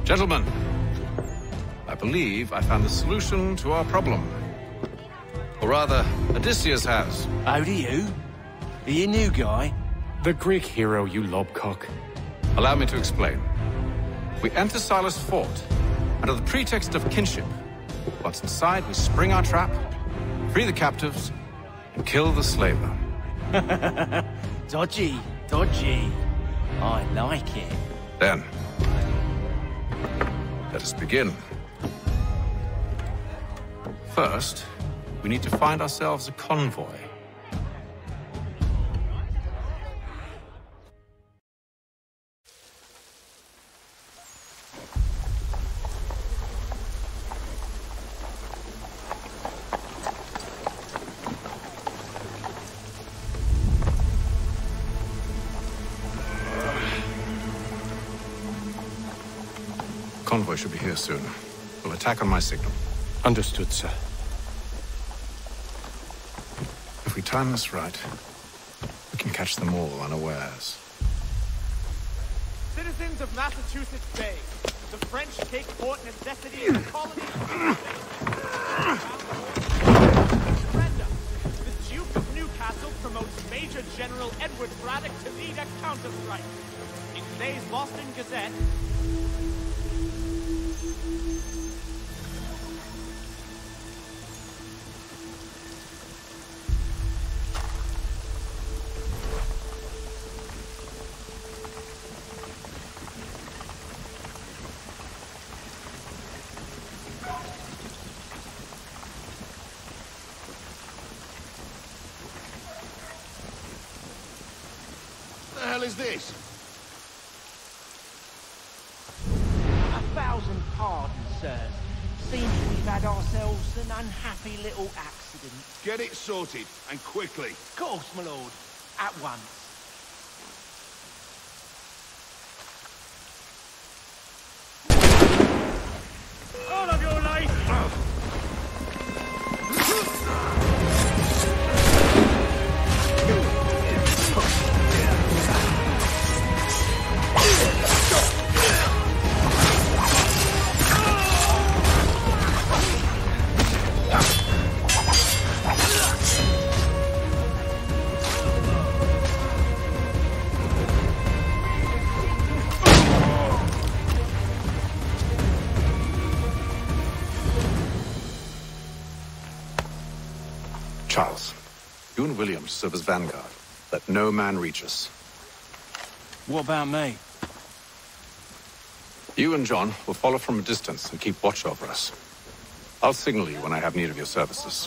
Gentlemen, I believe I found the solution to our problem. Or rather, Odysseus has. Oh, do you? Are you new guy? The Greek hero, you lobcock. Allow me to explain. We enter Silas' fort, under the pretext of kinship. Once inside, we spring our trap, free the captives, and kill the slaver. Dodgy, dodgy. I like it. Then, let us begin. First, we need to find ourselves a convoy. Convoy should be here soon. We'll attack on my signal. Understood, sir. If we time this right, we can catch them all unawares. Citizens of Massachusetts Bay, the French take port necessity in the colony. Surrender. The Duke of Newcastle promotes Major General Edward Braddock to lead a counter-strike. In today's Boston Gazette, is this? 1,000 pardons, sirs. Seems we've had ourselves an unhappy little accident. Get it sorted, and quickly. Of course, my lord. At once. all of your life! Charles, you and Williams serve as vanguard. Let no man reach us. What about me? You and John will follow from a distance and keep watch over us. I'll signal you when I have need of your services.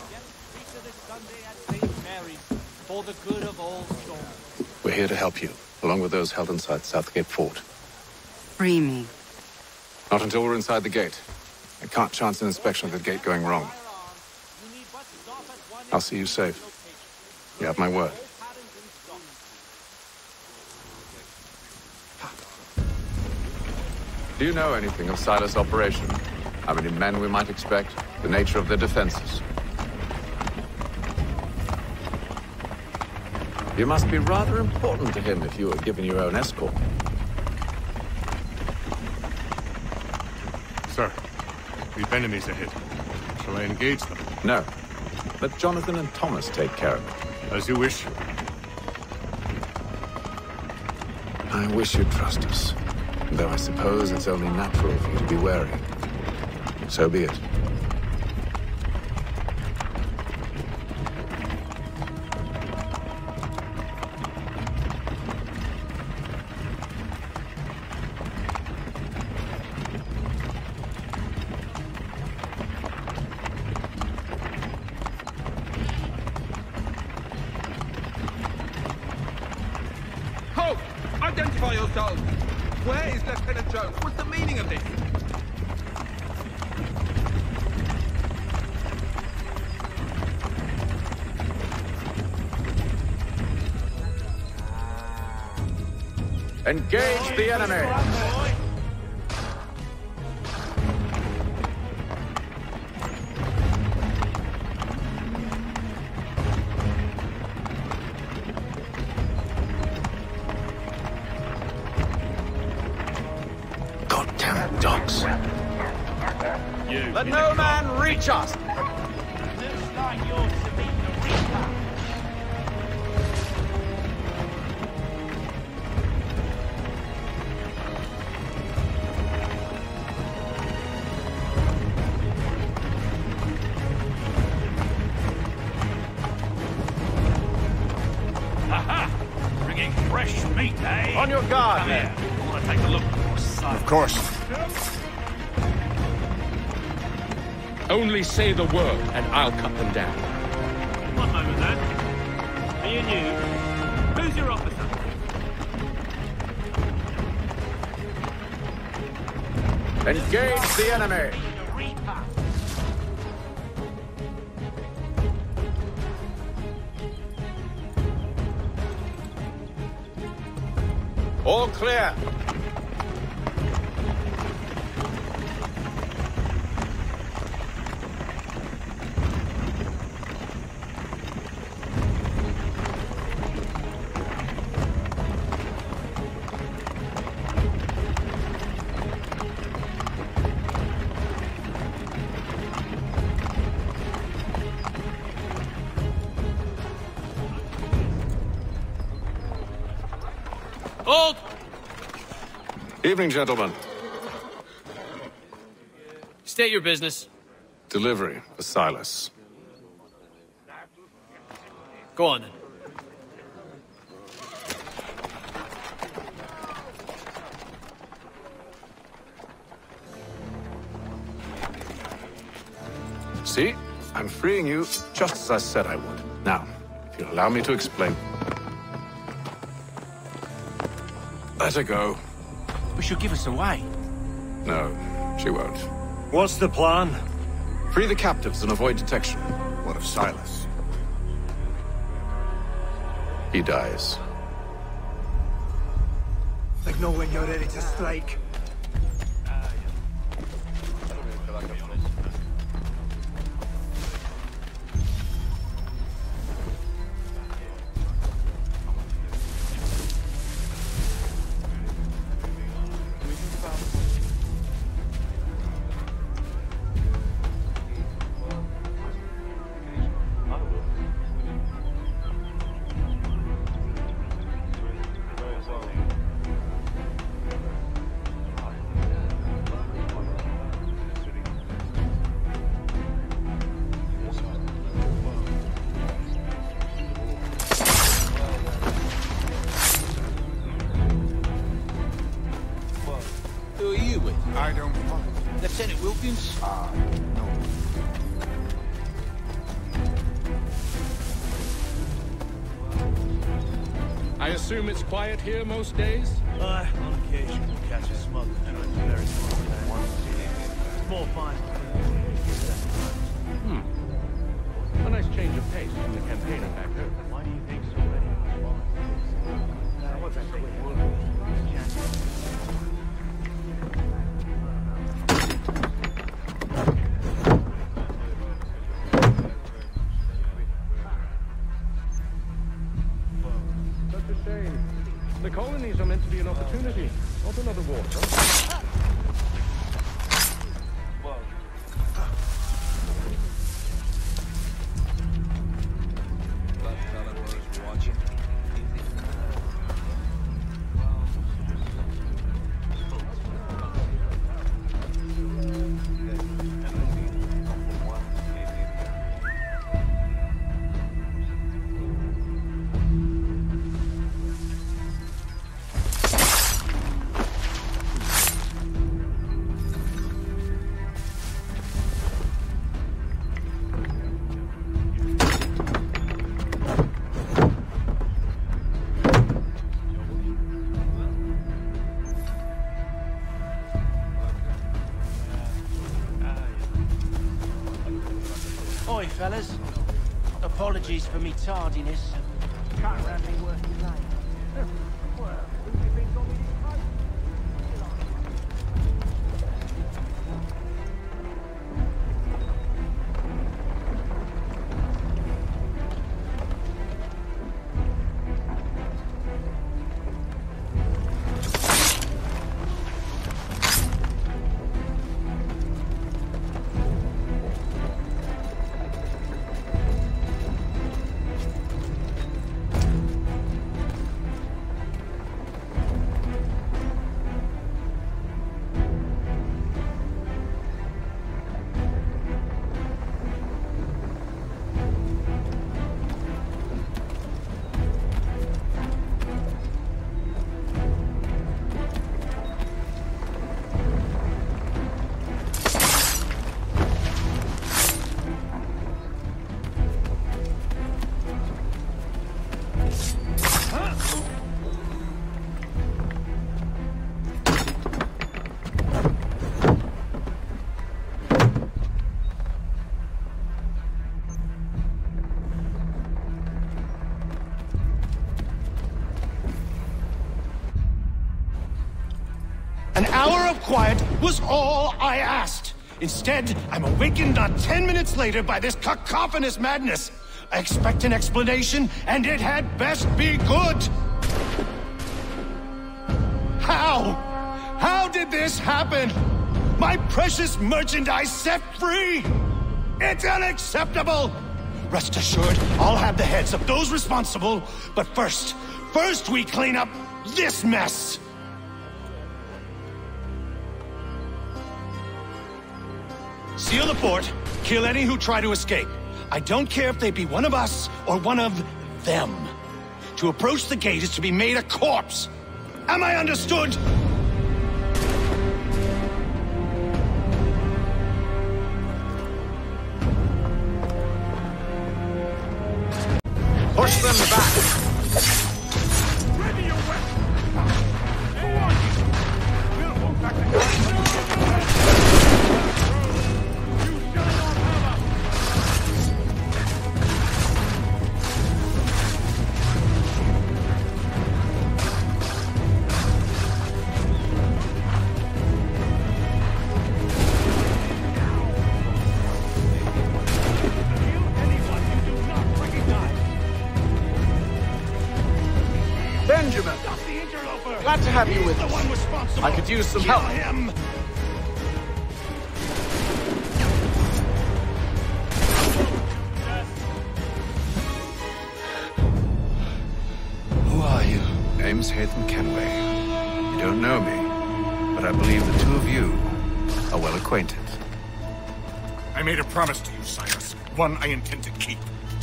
For the good of all souls. We're here to help you, along with those held inside Southgate Fort. Free me. Not until we're inside the gate. I can't chance an inspection of the gate going wrong. I'll see you safe. You have my word. Do you know anything of Silas' operation? How many men we might expect? The nature of their defenses? You must be rather important to him if you were given your own escort. Sir, we've enemies ahead. Shall I engage them? No. Let Jonathan and Thomas take care of it. As you wish. I wish you'd trust us. Though I suppose it's only natural for you to be wary. So be it. Halt! Identify yourselves! Where is Lieutenant Jones? What's the meaning of this? Engage the enemy! God damn it. Dogs. Let no man reach us! Looks like you're to meet the Reaper. Aha! Bringing fresh meat, eh? On your guard, Come man. here. I want to take a look at your son. Of course. Only say the word, and I'll cut them down. One moment, then. Are you new? Who's your officer? Engage the enemy! The Reaper. All clear. Hold! Evening, gentlemen. State your business. Delivery for Silas. Go on, then. See? I'm freeing you just as I said I would. Now, if you'll allow me to explain. Let her go. We should give us away. No, she won't. What's the plan? Free the captives and avoid detection. What of Silas? He dies. Like know when you're ready to strike. Who are you with? I don't know. Lieutenant Wilkins? No. I assume it's quiet here most days? Aye, on occasion we'll catch a smuggler. Very small. Small fine. A nice change of pace from the campaigner back home. Why do you think so many? Such a shame. The colonies are meant to be an opportunity, not another war. Oi, fellas. Apologies for me tardiness. Can't have me working late. Well, who do you think got me this coat? An hour of quiet was all I asked. Instead, I'm awakened not 10 minutes later by this cacophonous madness. I expect an explanation, and it had best be good. How? How did this happen? My precious merchandise set free! It's unacceptable! Rest assured, I'll have the heads of those responsible, but first we clean up this mess! Seal the fort, kill any who try to escape. I don't care if they be one of us or one of them. To approach the gate is to be made a corpse. Am I understood? Push them back! Ready your weapon! Who are you? We'll walk back to Glad to have you with us. I could use some help. Him. Who are you? Name's Haytham Kenway. You don't know me, but I believe the two of you are well acquainted. I made a promise to you, Silas. One I intend to keep.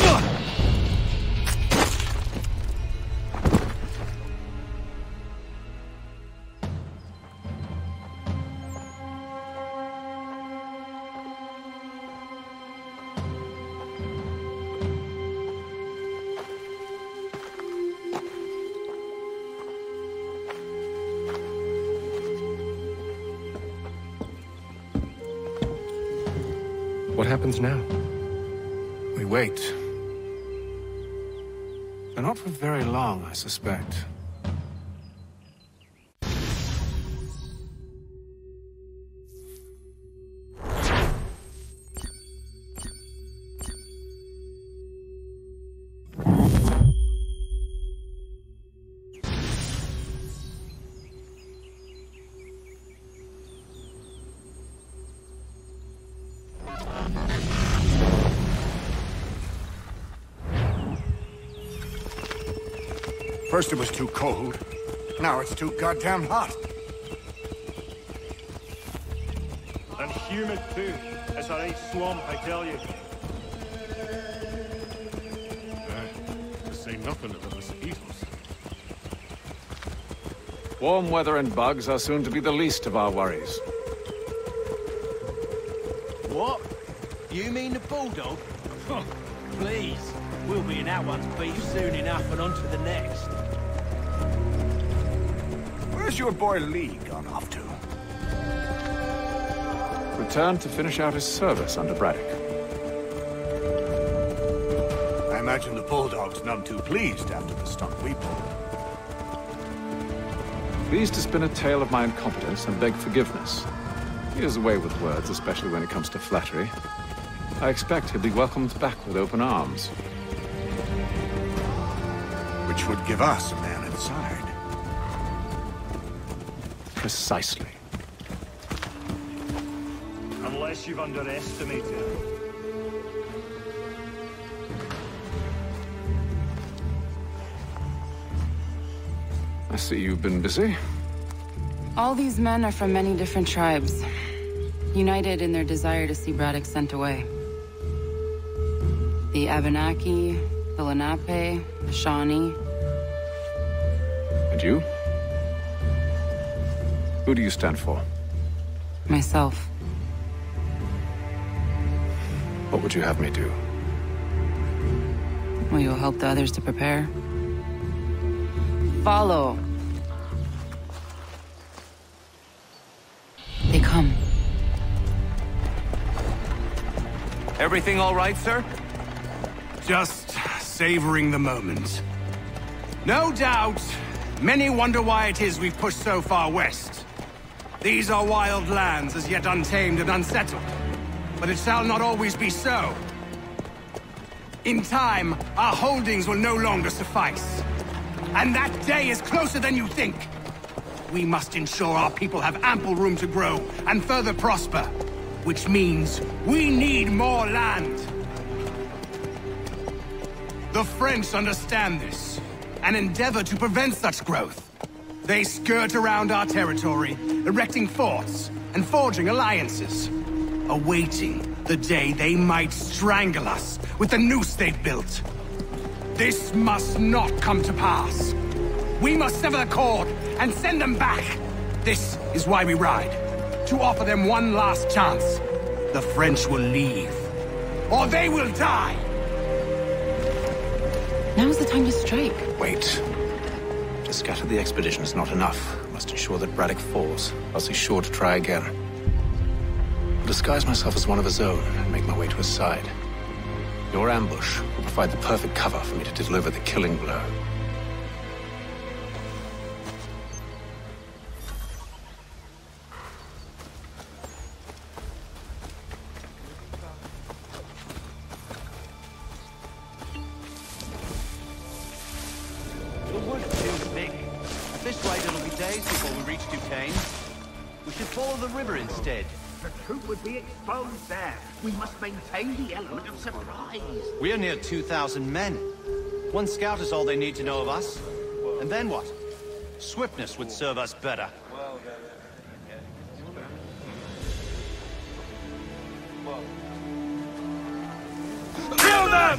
What happens now? We wait. But not for very long, I suspect. First it was too cold, now it's too goddamn hot. And humid too. It's a right swamp, I tell you. To say nothing of the mosquitoes. Warm weather and bugs are soon to be the least of our worries. What? You mean the Bulldog? Please. We'll be in that one's beef soon enough and on to the next. Where's your boy Lee gone off to? Returned to finish out his service under Braddock. I imagine the Bulldog's none too pleased after the stunt we pulled. Pleased to spin a tale of my incompetence and beg forgiveness. He has a way with words, especially when it comes to flattery. I expect he'll be welcomed back with open arms. Which would give us a man inside. Precisely. Unless you've underestimated. I see you've been busy. All these men are from many different tribes, united in their desire to see Braddock sent away. The Abenaki, the Lenape, the Shawnee. And you? Who do you stand for? Myself. What would you have me do? Will you help the others to prepare? Follow. They come. Everything all right, sir? Just savoring the moment. No doubt, many wonder why it is we've pushed so far west. These are wild lands, as yet untamed and unsettled. But it shall not always be so. In time, our holdings will no longer suffice. And that day is closer than you think. We must ensure our people have ample room to grow and further prosper. Which means we need more land. The French understand this, and endeavor to prevent such growth. They skirt around our territory, erecting forts and forging alliances, awaiting the day they might strangle us with the noose they've built. This must not come to pass. We must sever the cord and send them back. This is why we ride, to offer them one last chance. The French will leave, or they will die. Now's the time to strike. Wait. To scatter the expedition is not enough. I must ensure that Braddock falls, else he's sure to try again. I'll disguise myself as one of his own and make my way to his side. Your ambush will provide the perfect cover for me to deliver the killing blow. The wood's too thick. At this rate, it'll be days before we reach Duquesne. We should follow the river instead. The truth would be exposed there. We must maintain the element of surprise. We are near 2,000 men. One scout is all they need to know of us. And then what? Swiftness would serve us better. Kill them!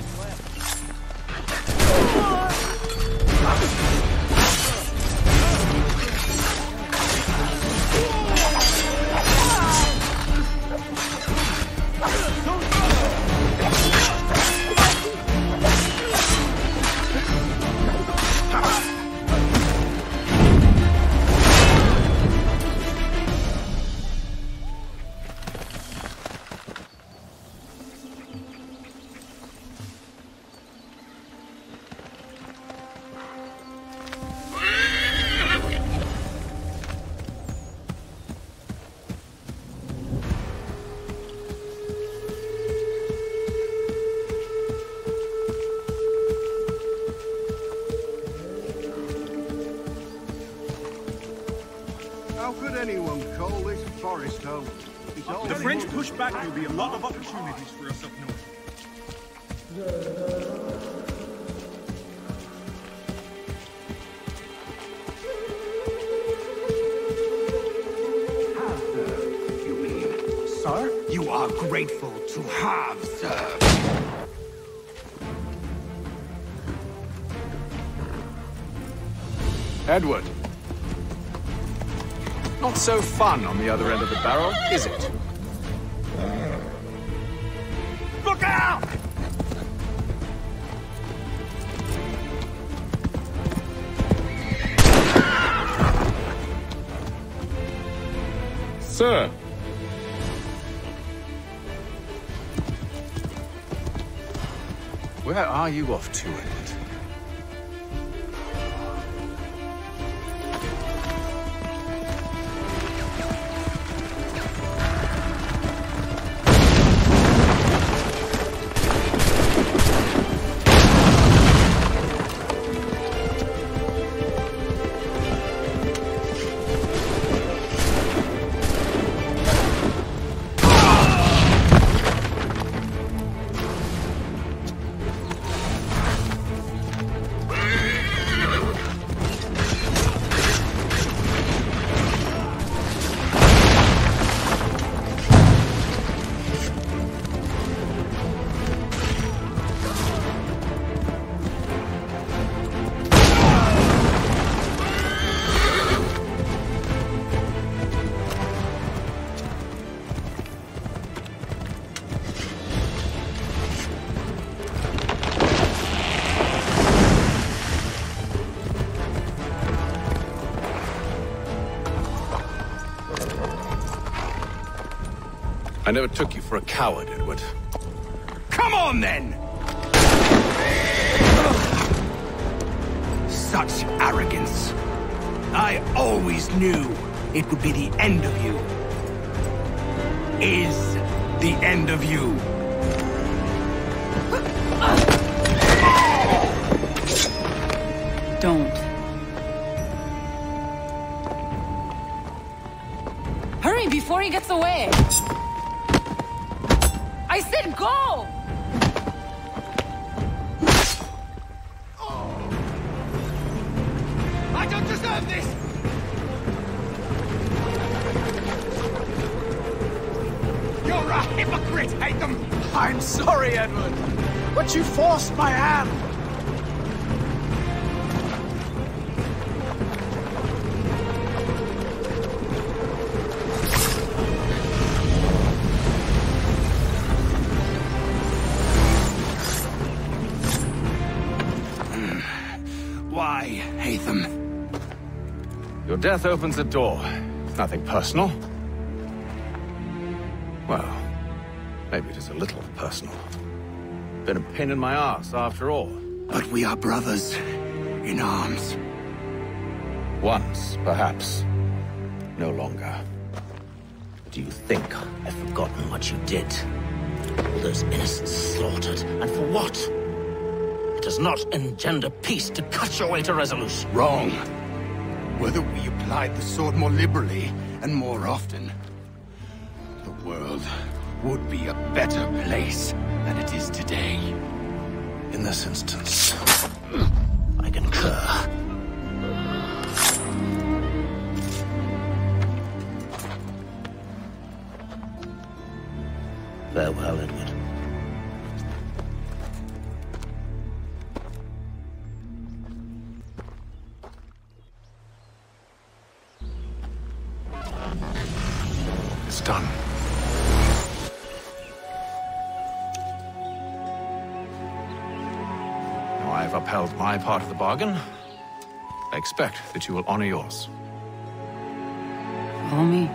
How could anyone call this forest home? If the French push back, there'll be a lot of opportunities for us up north. You mean, sir? You are grateful to have, sir. Edward. Not so fun on the other end of the barrel, is it? Look out! Sir. Where are you off to, Edward? I never took you for a coward, Edward. Come on, then! Such arrogance. I always knew it would be the end of you. Is the end of you. Don't. Hurry before he gets away! I said go! I don't deserve this! You're a hypocrite, Haytham! I'm sorry, Edward, but you forced my hand. Why, Haytham? Your death opens a door. It's nothing personal. Well, maybe it is a little personal. Been a pain in my ass, after all. But we are brothers in arms. Once, perhaps. No longer. Do you think I've forgotten what you did? All those innocents slaughtered, and for what? It does not engender peace to cut your way to resolution. Wrong. Whether we applied the sword more liberally and more often, the world would be a better place than it is today. In this instance, I concur. Farewell, Edward. It's done. Now I've upheld my part of the bargain. I expect that you will honor yours. Follow me.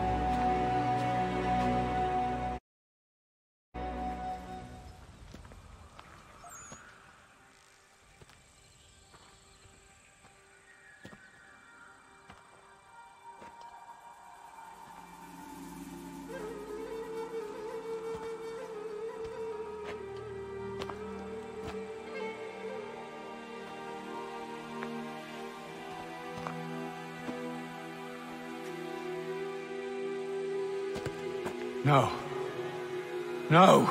No. No!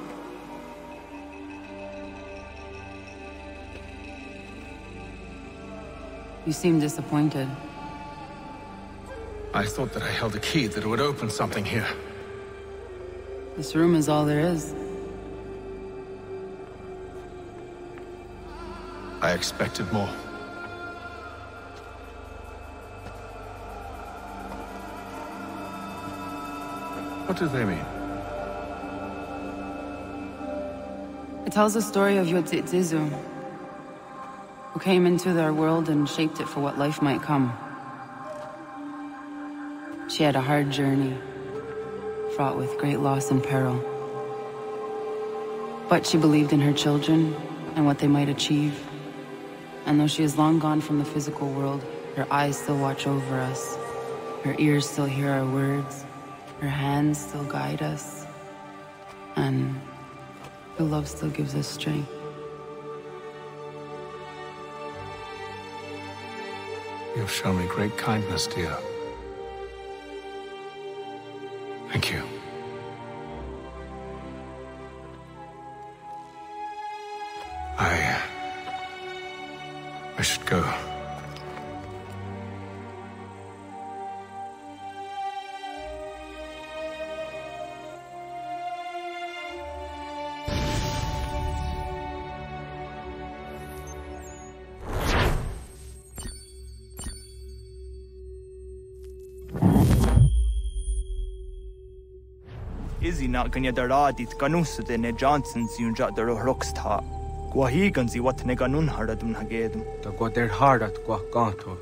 You seem disappointed. I thought that I held a key that would open something here. This room is all there is. I expected more. What do they mean? It tells the story of Yodzizu, who came into their world and shaped it for what life might come. She had a hard journey, fraught with great loss and peril. But she believed in her children and what they might achieve. And though she is long gone from the physical world, her eyes still watch over us. Her ears still hear our words. Her hands still guide us. And her love still gives us strength. You've shown me great kindness, dear. Thank you. I should go. Izzy not gonna daradit ganusa de ne Johnson's yunja der rocksta. Guahiganzi what ne ganun haradun hagedum. Da go der hardat guakanto.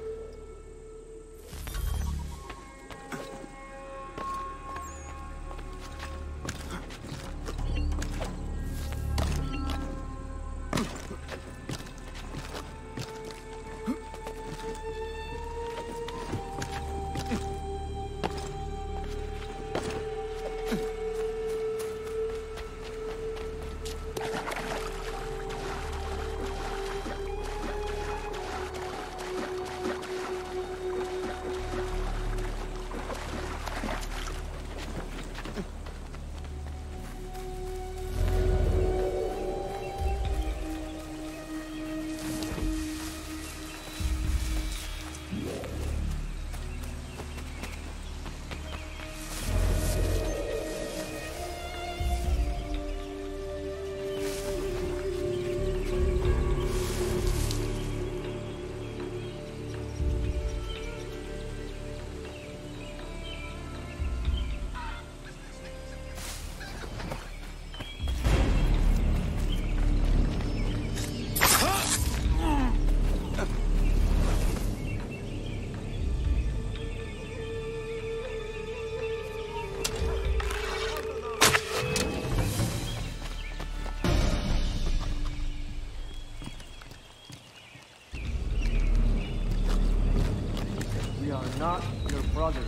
others.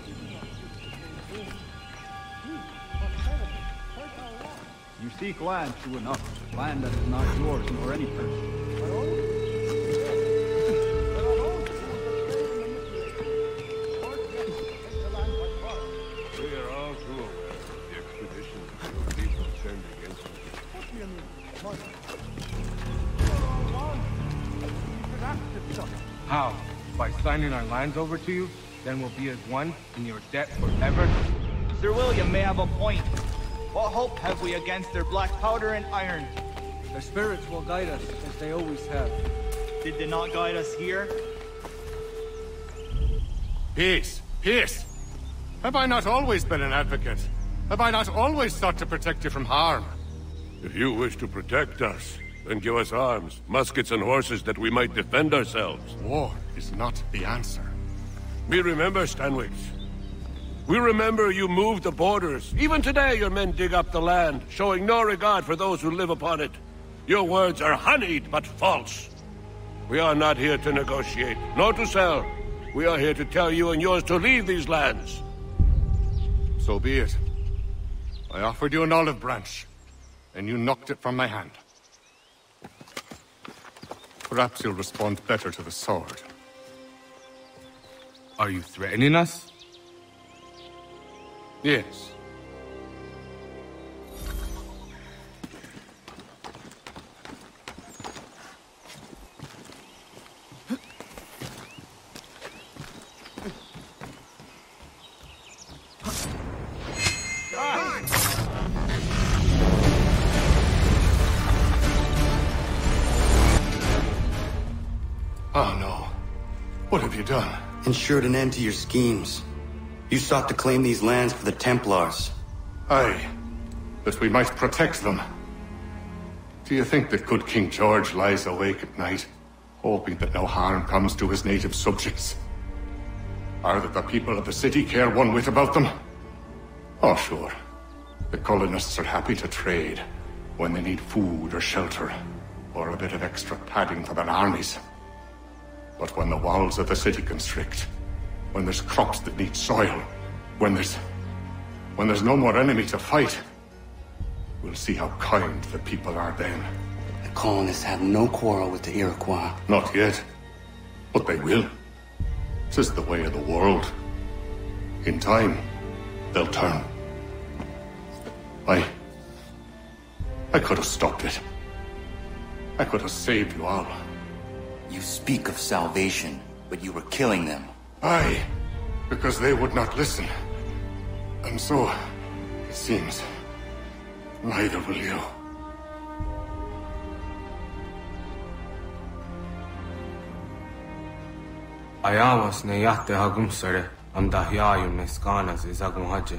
You seek land, true enough. Land that is not yours nor any person. We are all too aware of the expedition your people send against us. How? By signing our lands over to you? Then we'll be as one in your debt forever? Sir William may have a point. What hope have we against their black powder and iron? Their spirits will guide us, as they always have. Did they not guide us here? Peace! Peace! Have I not always been an advocate? Have I not always sought to protect you from harm? If you wish to protect us, then give us arms, muskets and horses that we might defend ourselves. War is not the answer. We remember, Stanwigs. We remember you moved the borders. Even today your men dig up the land, showing no regard for those who live upon it. Your words are honeyed, but false. We are not here to negotiate, nor to sell. We are here to tell you and yours to leave these lands. So be it. I offered you an olive branch, and you knocked it from my hand. Perhaps you'll respond better to the sword. Are you threatening us? Yes. Oh no. What have you done? Ensured an end to your schemes. You sought to claim these lands for the Templars. Aye, that we might protect them. Do you think that good King George lies awake at night, hoping that no harm comes to his native subjects? Or that the people of the city care one whit about them? Oh, sure. The colonists are happy to trade when they need food or shelter, or a bit of extra padding for their armies. But when the walls of the city constrict, when there's crops that need soil, when there's no more enemy to fight, we'll see how kind the people are then. The colonists have no quarrel with the Iroquois. Not yet, but they will. 'Tis the way of the world. In time, they'll turn. I could have stopped it. I could have saved you all. You speak of salvation, but you were killing them. Aye, because they would not listen. And so, it seems, neither will you. Ayawas ne yate hagum sare, am dahyayum ne skanas izagum haje.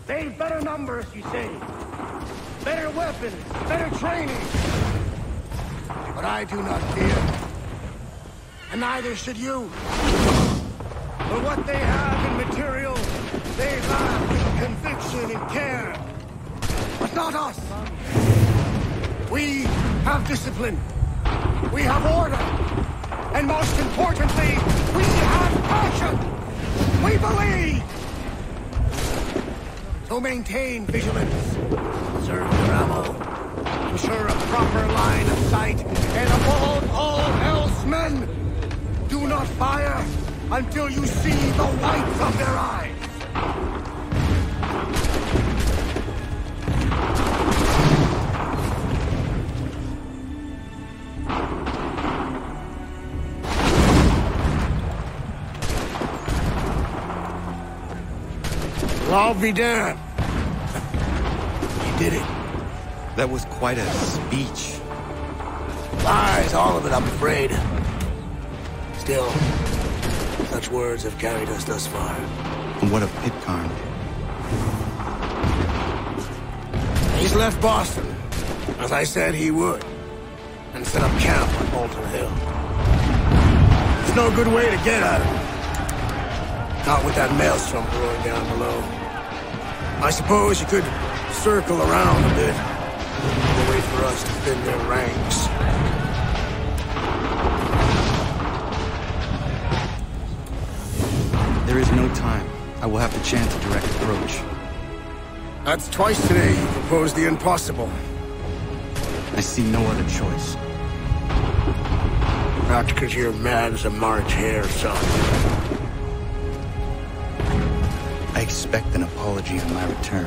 They've better numbers, you say. Better weapons, better training. But I do not fear. And neither should you. For what they have in material, they lack in conviction and care. But not us. We have discipline. We have order. And most importantly, we have passion. We believe. So maintain vigilance. Conserve your ammo. Ensure a proper line of sight. And above all else, men, do not fire until you see the whites of their eyes. I'll be damned. You did it. That was quite a speech. Lies, all of it, I'm afraid. Still, such words have carried us thus far. And what of Pitcairn? He's left Boston, as I said he would, and set up camp on Bolton Hill. There's no good way to get at him. Not with that maelstrom brewing down below. I suppose you could circle around a bit and wait for us to thin their ranks. There is no time. I will have to chant a direct approach. That's twice today you proposed the impossible. I see no other choice. Not because you're mad as a March hare, son. I expect an apology on my return.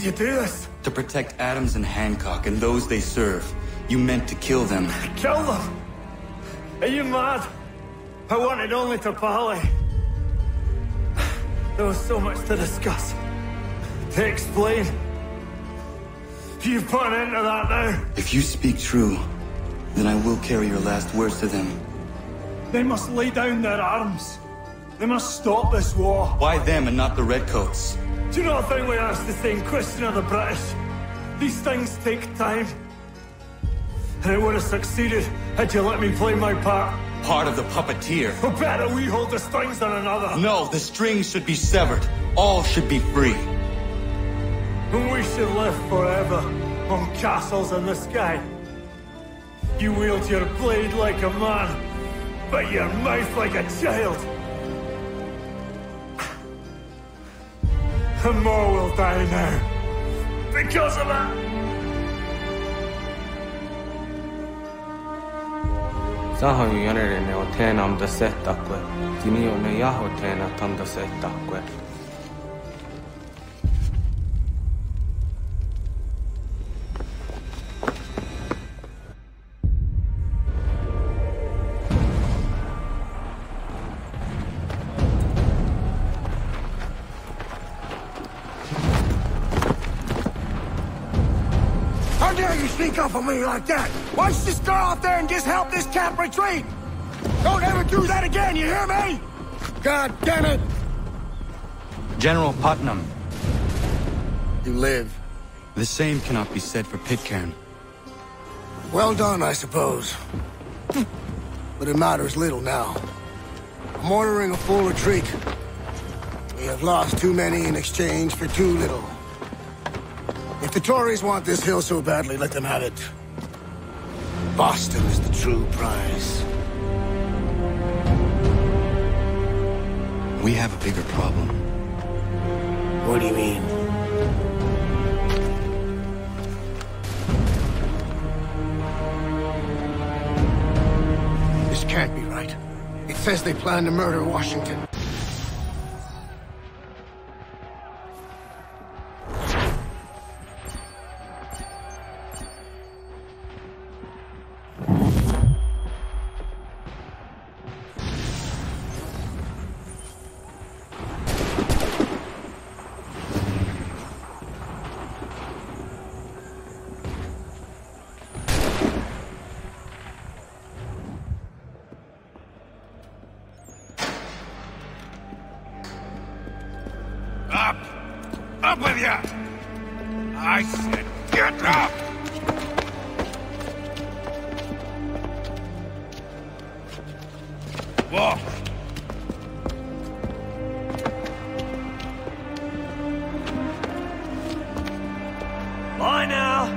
you do this? To protect Adams and Hancock and those they serve. You meant to kill them. Kill them? Are you mad? I wanted only to parley. There was so much to discuss. To explain. You've put an end to that now. If you speak true, then I will carry your last words to them. They must lay down their arms. They must stop this war. Why them and not the Redcoats? Do you not think we asked the same question of the British? These things take time. And it would have succeeded had you let me play my part. Part of the puppeteer. Or better we hold the strings than another. No, the strings should be severed. All should be free. And we should live forever on castles in the sky. You wield your blade like a man, but your mouth like a child. And more will die now. Because of that. Sahoin järjenne on teenam da settakwe. Tini on ne jaho teena tam da settakwe. Sneak up on me like that. Why don't you just go out there and just help this camp retreat? Don't ever do that again, you hear me? God damn it! General Putnam. You live. The same cannot be said for Pitcairn. Well done, I suppose. But it matters little now. I'm ordering a full retreat. We have lost too many in exchange for too little. If the Tories want this hill so badly, let them have it. Boston is the true prize. We have a bigger problem. What do you mean? This can't be right. It says they plan to murder Washington. Up with ya! I said, get up! Walk! Bye now!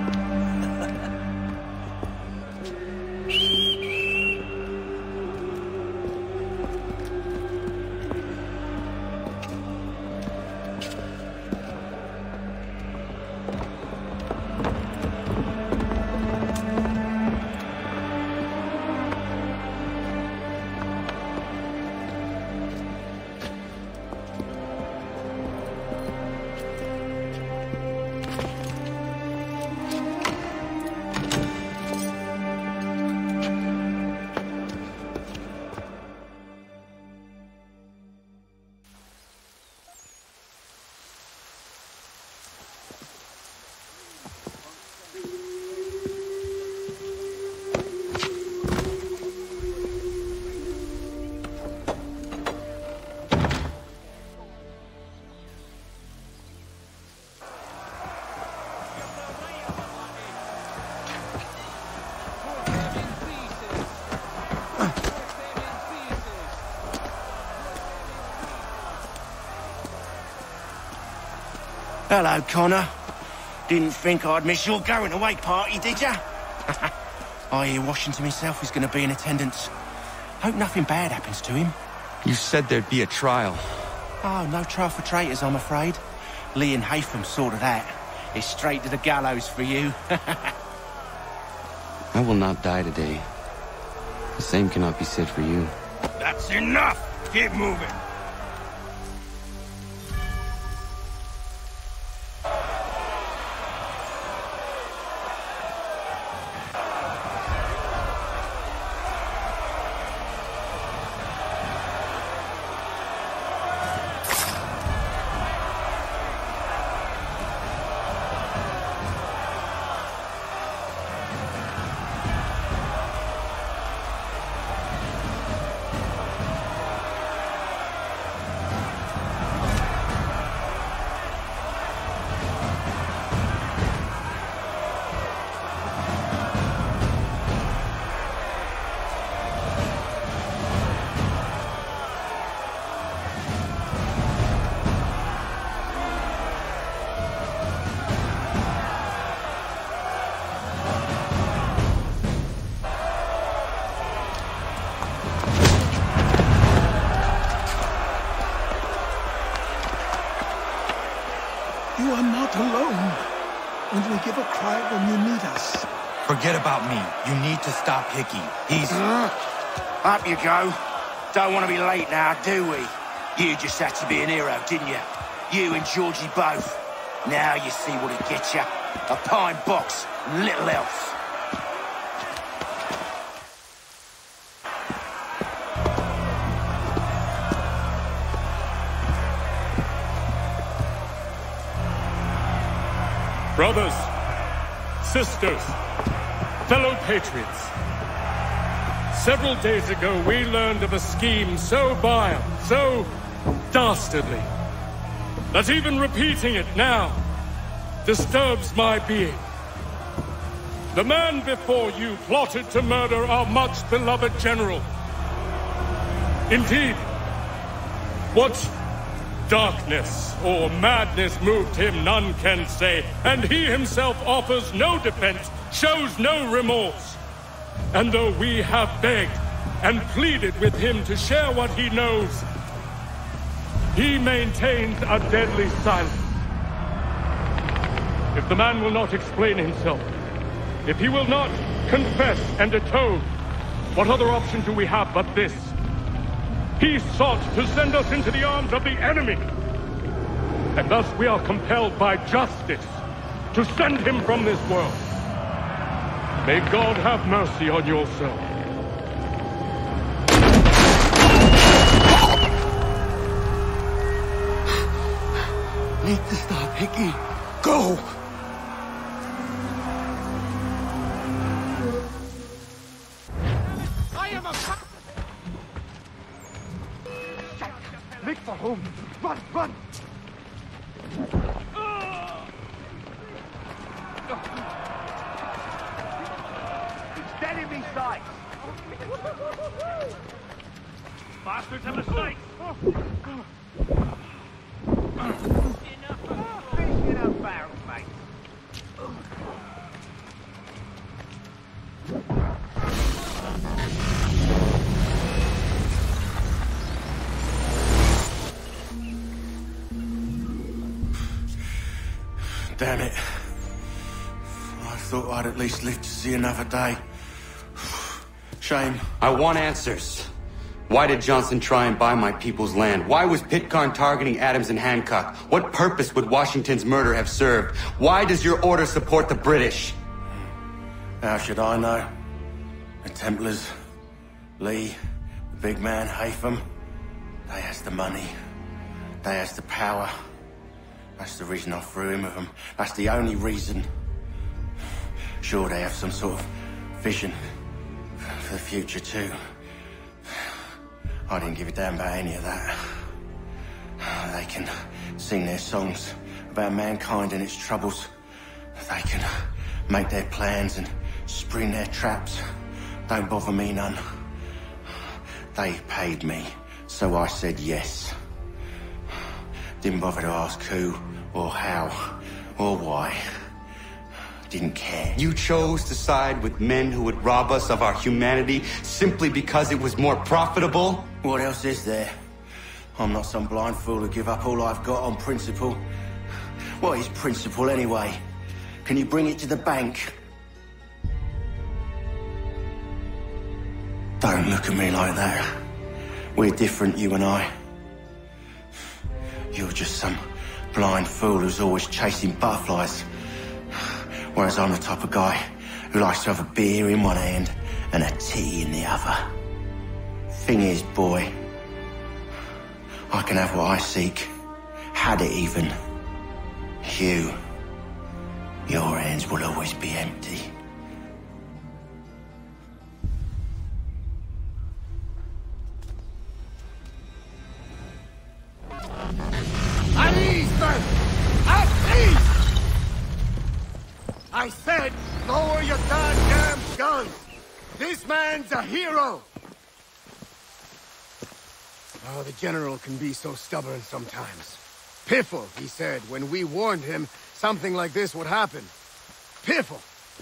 Hello, Connor. Didn't think I'd miss your going-away party, did ya? I hear Washington himself is going to be in attendance. Hope nothing bad happens to him. You said there'd be a trial. Oh, no trial for traitors, I'm afraid. Lee and Haytham sorted that. It's straight to the gallows for you. I will not die today. The same cannot be said for you. That's enough! Keep moving! When we give a cry when you need us. Forget about me. You need to stop Hickey. He's... Up you go. Don't want to be late now, do we? You just had to be an hero, didn't you? You and Georgie both. Now you see what it gets you. A pine box, little else. Brothers, sisters, fellow patriots. Several days ago, we learned of a scheme so vile, so dastardly, that even repeating it now disturbs my being. The man before you plotted to murder our much-beloved general. Indeed, what darkness or madness moved him, none can say, and he himself offers no defense, shows no remorse. And though we have begged and pleaded with him to share what he knows, he maintains a deadly silence. If the man will not explain himself, if he will not confess and atone, what other option do we have but this? He sought to send us into the arms of the enemy. And thus we are compelled by justice to send him from this world. May God have mercy on your soul. Need to stop Hickey. Go! I am a... Make for home. Run, run! It's dead in me sights. Bastards have a sight. Finish it up, barrel, mate. Damn it. I thought I'd at least live to see another day. Shame. I want answers. Why did Johnson try and buy my people's land? Why was Pitcairn targeting Adams and Hancock? What purpose would Washington's murder have served? Why does your order support the British? How should I know? The Templars, Lee, the big man, Haytham, they has the money. They has the power. That's the reason I threw him with them. That's the only reason. Sure, they have some sort of vision for the future too. I didn't give a damn about any of that. They can sing their songs about mankind and its troubles. They can make their plans and spring their traps. Don't bother me none. They paid me, so I said yes. Didn't bother to ask who, or how, or why. Didn't care. You chose to side with men who would rob us of our humanity simply because it was more profitable? What else is there? I'm not some blind fool who give up all I've got on principle. What is principle anyway? Can you bring it to the bank? Don't look at me like that. We're different, you and I. You're just some blind fool who's always chasing butterflies. Whereas I'm the type of guy who likes to have a beer in one hand and a tea in the other. Thing is, boy, I can have what I seek. Had it even. Your hands will always be empty. At ease, then! At ease! I said, lower your goddamn guns! This man's a hero! Oh, the General can be so stubborn sometimes. Piffle, he said, when we warned him something like this would happen. Piffle!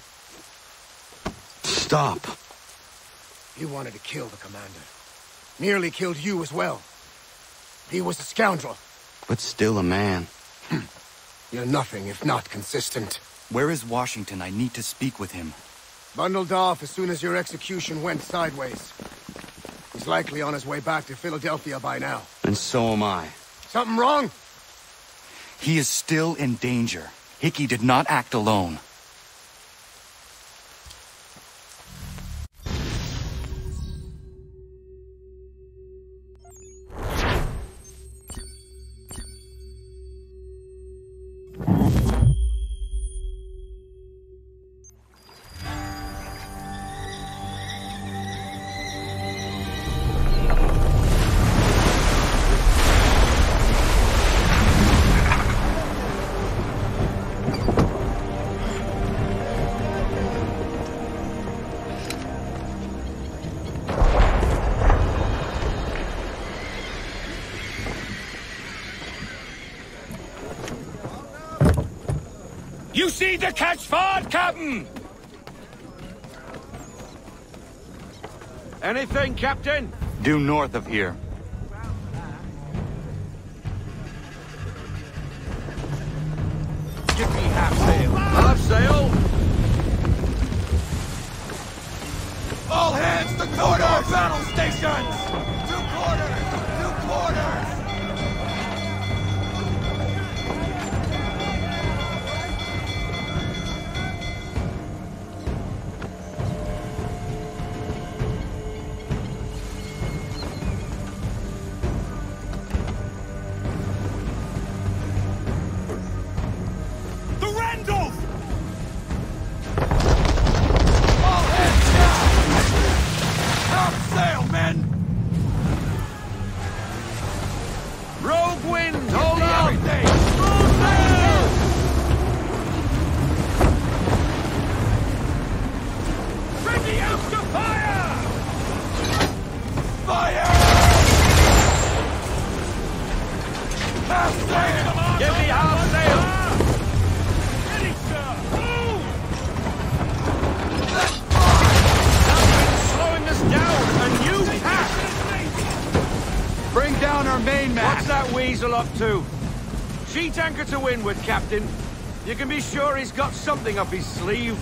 Stop. He wanted to kill the commander. Nearly killed you as well. He was a scoundrel. But still a man. You're nothing if not consistent. Where is Washington? I need to speak with him. Bundled off as soon as your execution went sideways. He's likely on his way back to Philadelphia by now. And so am I. Something wrong? He is still in danger. Hickey did not act alone. You see the catch ford, Captain? Anything, Captain? Due north of here. Give me half sail. Half sail? All hands to quarters! Battle stations! Two quarters! Two quarters! Up to. Sheet anchor to windward, Captain. You can be sure he's got something up his sleeve.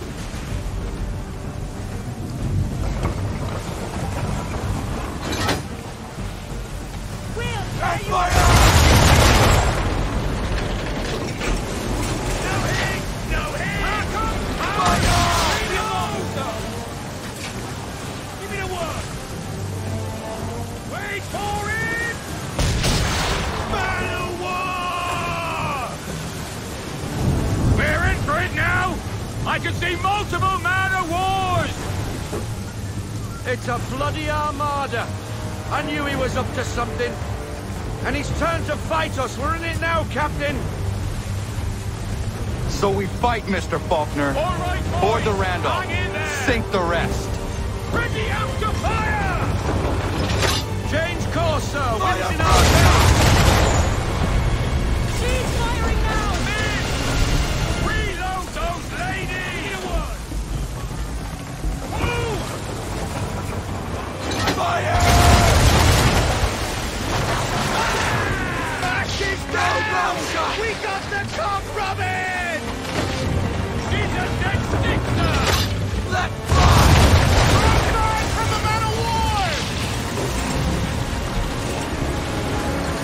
It's a bloody armada. I knew he was up to something. And he's turned to fight us. We're in it now, Captain. So we fight, Mr. Faulkner. All right, boys. Board the Randolph. Sink the rest. Ready out to fire! Change course, sir. Fire! Wind's in our tail. She's firing now, men! Reload those ladies! Move! Fire! Back is down! We got the top, Robin! She's a dead stick, sir! Let fly! Broadside from the man of war!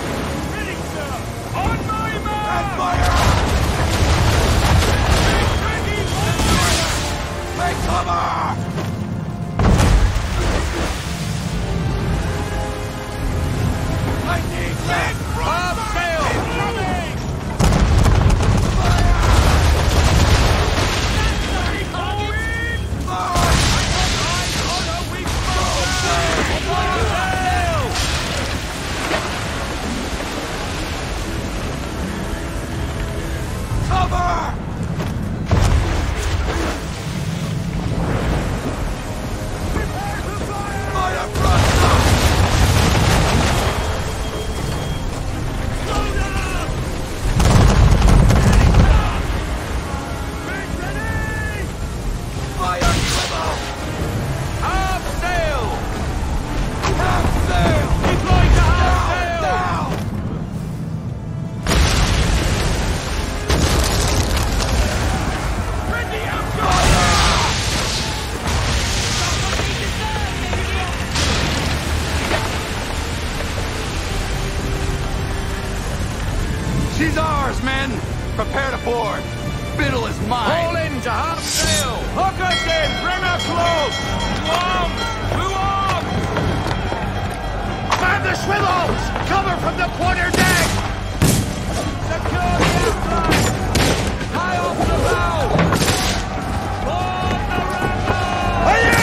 Prepare to board. Biddle is mine. Haul in to half sail. Hook us in. Bring her close. Two arms. Man the swivels. Cover from the quarter deck. Secure the outline. High off the bow. Board the Randolph.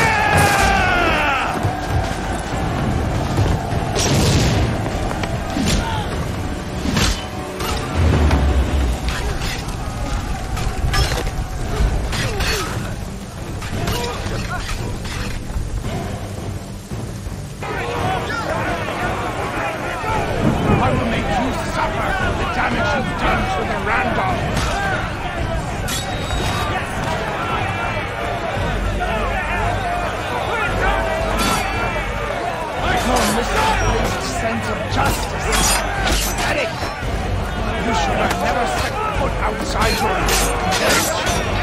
I will make you suffer the damage you've done to the Randolph. Your misplaced sense of justice is pathetic. You should have never set foot outside your village.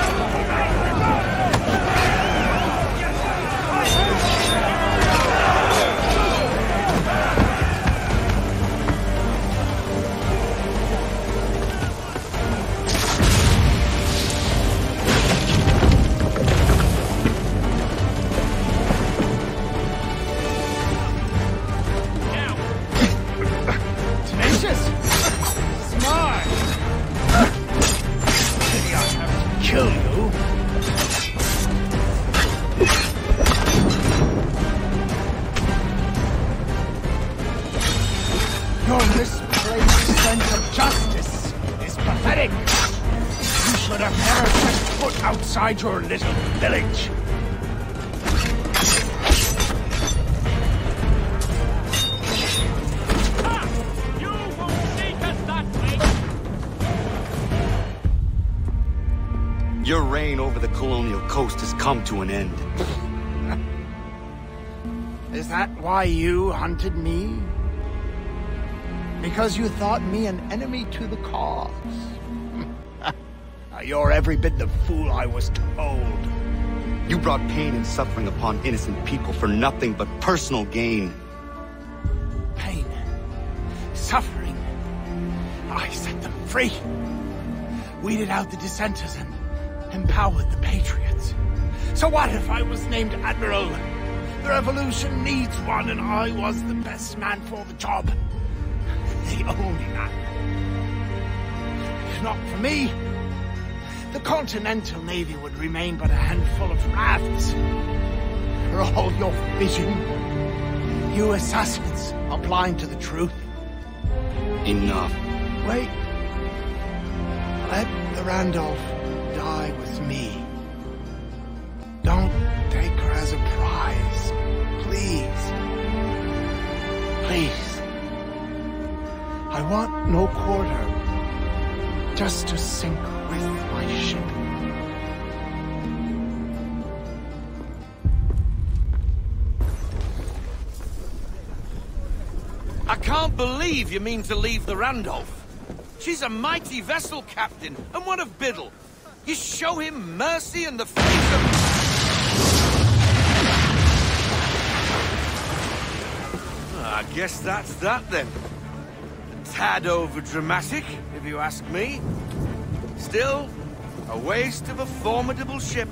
Outside your little village. You won't sneak us that way. Your reign over the colonial coast has come to an end. Is that why you hunted me? Because you thought me an enemy to the cause? You're every bit the fool I was told. You brought pain and suffering upon innocent people for nothing but personal gain. Pain. Suffering. I set them free. Weeded out the dissenters and empowered the patriots. So what if I was named Admiral? The revolution needs one and I was the best man for the job. The only man. If not for me, the Continental Navy would remain but a handful of rafts. For all your vision, you assassins are blind to the truth. Enough. Wait. Let the Randolph die with me. Don't take her as a prize. Please. Please. I want no quarter. Just to sink with my ship. I can't believe you mean to leave the Randolph. She's a mighty vessel, Captain, and one of Biddle. You show him mercy in the face of... I guess that's that, then. A tad over-dramatic, if you ask me. Still, a waste of a formidable ship.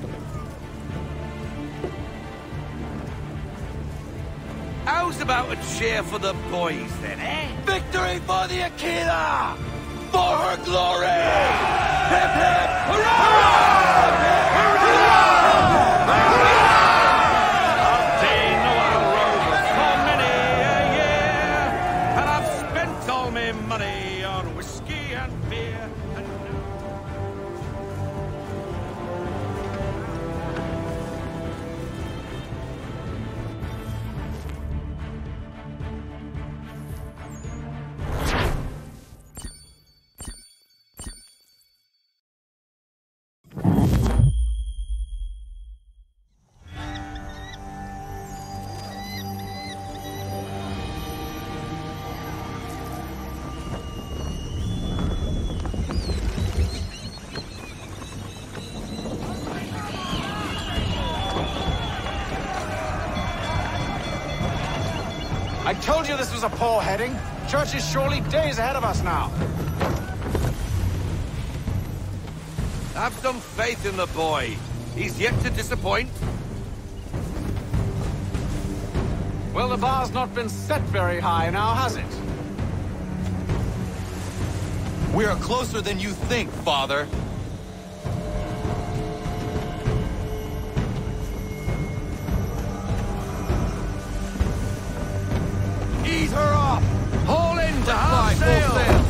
How's about a cheer for the boys, then, eh? Victory for the Aquila! For her glory! Hip, hip, hurrah! I've been a wild rover for many a year, and I've spent all my money on whiskey and beer. I told you this was a poor heading. Church is surely days ahead of us now. Have some faith in the boy. He's yet to disappoint. Well, the bar's not been set very high now, has it? We are closer than you think, Father. Ease her off! Haul in to half sail!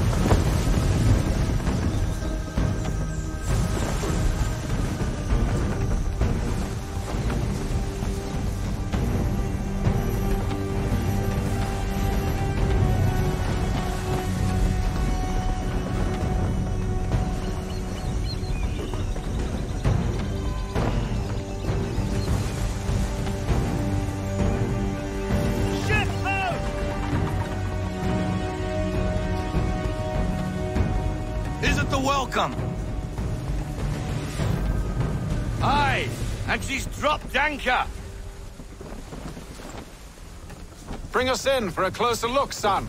Welcome. Aye, and she's dropped anchor. Bring us in for a closer look, son.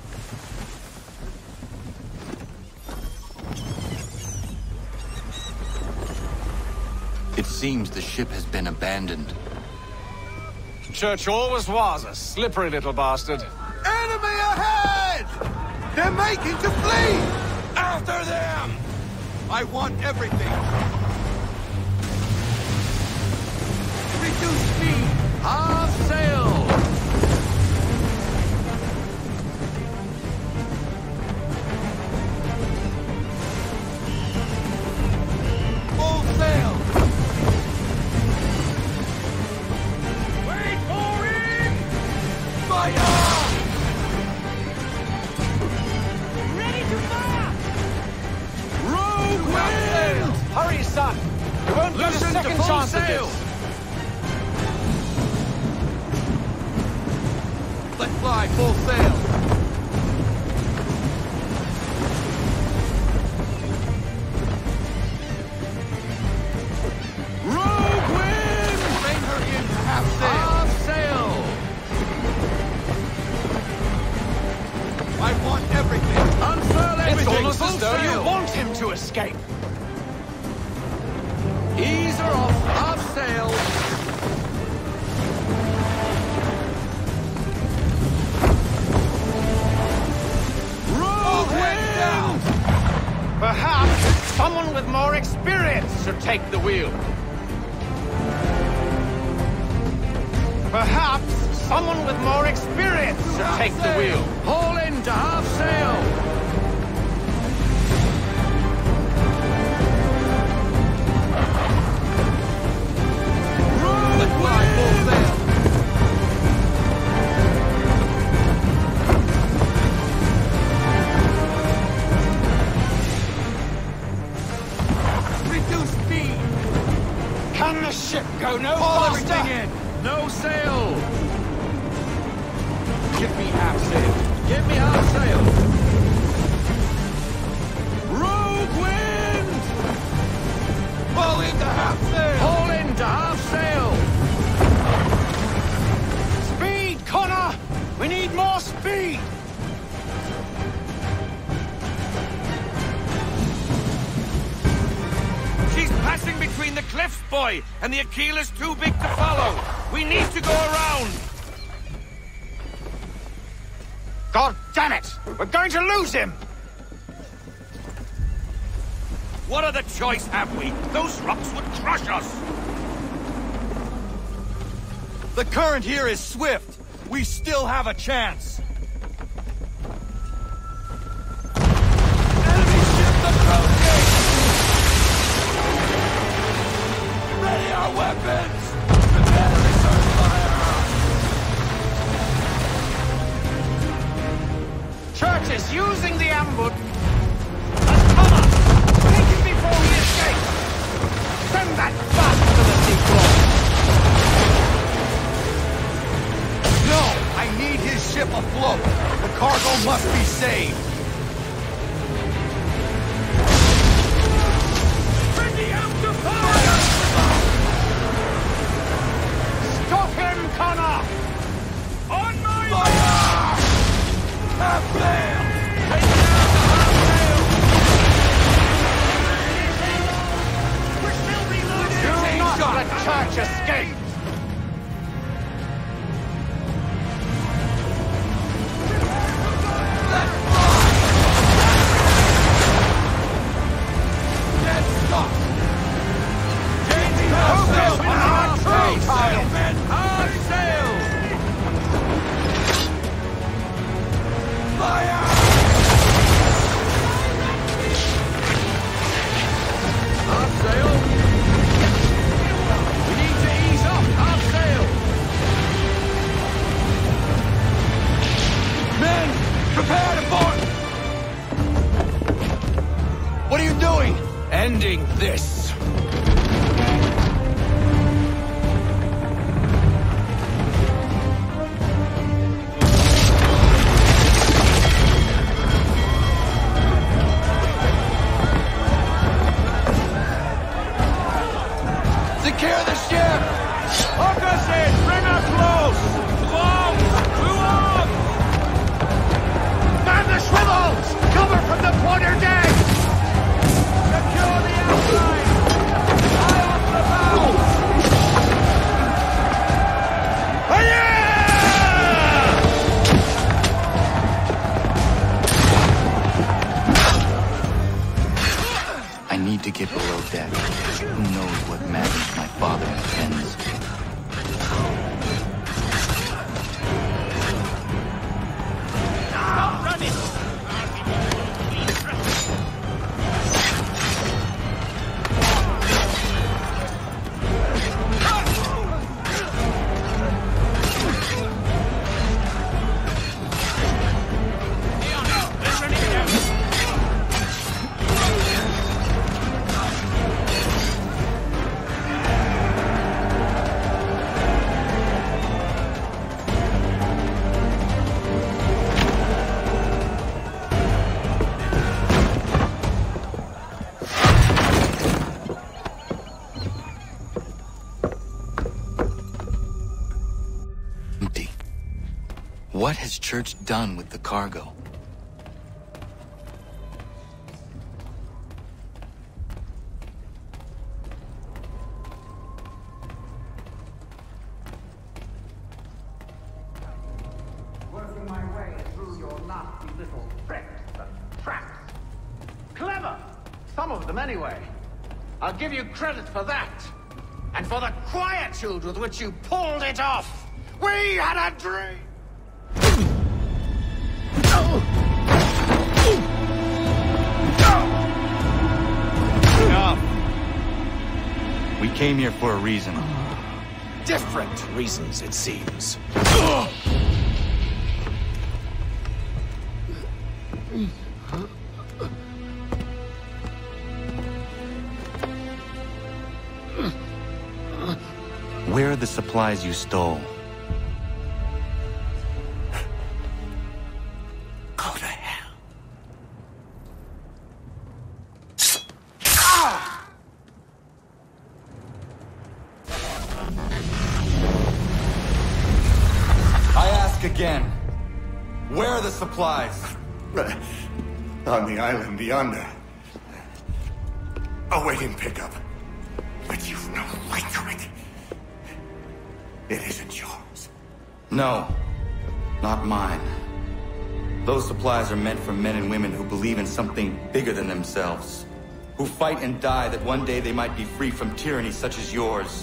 It seems the ship has been abandoned. Church always was a slippery little bastard. Enemy ahead! They're making to flee! After them! I want everything! Reduce speed! Half sail! Full sail! Wait for it! Fire! Ready to fire! Wind! Hurry, son! You won't get a second chance at this! Let fly full sail! Rogue wind! Bring her in half sail! Half sail! I want everything! Unfurl everything! It's almost full as though sail. you want him to escape! Ease her off, half sail! Rogue wind! Perhaps someone with more experience should take the wheel. Perhaps someone with more experience should take the wheel. Haul in to half sail! Reduce speed! Can the ship go no Haul faster? everything in! No sail! Give me half sail. Give me half sail! Rogue wind! Haul into half sail! Haul into half sail! Speed, Connor! We need more speed! She's passing between the cliffs, boy, and the Achilles too big to follow. We need to go around. God damn it! We're going to lose him! What other choice have we? Those rocks would crush us. The current here is swift. We still have a chance. Enemy ship approaching! Ready our weapons! Prepare to return fire! Church is using the ambush as cover! Take him before he escapes! Send that bastard to the seafloor! No! I need his ship afloat! The cargo must be saved! Ready out to fire! Stop him, Connor! On my fire! Half sail! Take down the half sail! the church escape! What are you doing? Ending this. Secure the ship! Hook us in! Bring us close! Long! Too long! Man the swivels! Cover from the quarter deck! Secure the outside! Eye off the bow! I need to get below deck. Who knows what madness my father intends? Stop running! What has Church done with the cargo? Working my way through your nasty little tricks and traps. Clever! Some of them, anyway. I'll give you credit for that. And for the quietude with which you pulled it off. We had a dream! Enough! We came here for a reason. Different reasons, it seems. Where are the supplies you stole? Go to hell. I ask again. Where are the supplies? On the island yonder. Awaiting pickup. But you've no right to it. It isn't yours. No, not mine. Those supplies are meant for men and women who believe in something bigger than themselves. Who fight and die that one day they might be free from tyranny such as yours.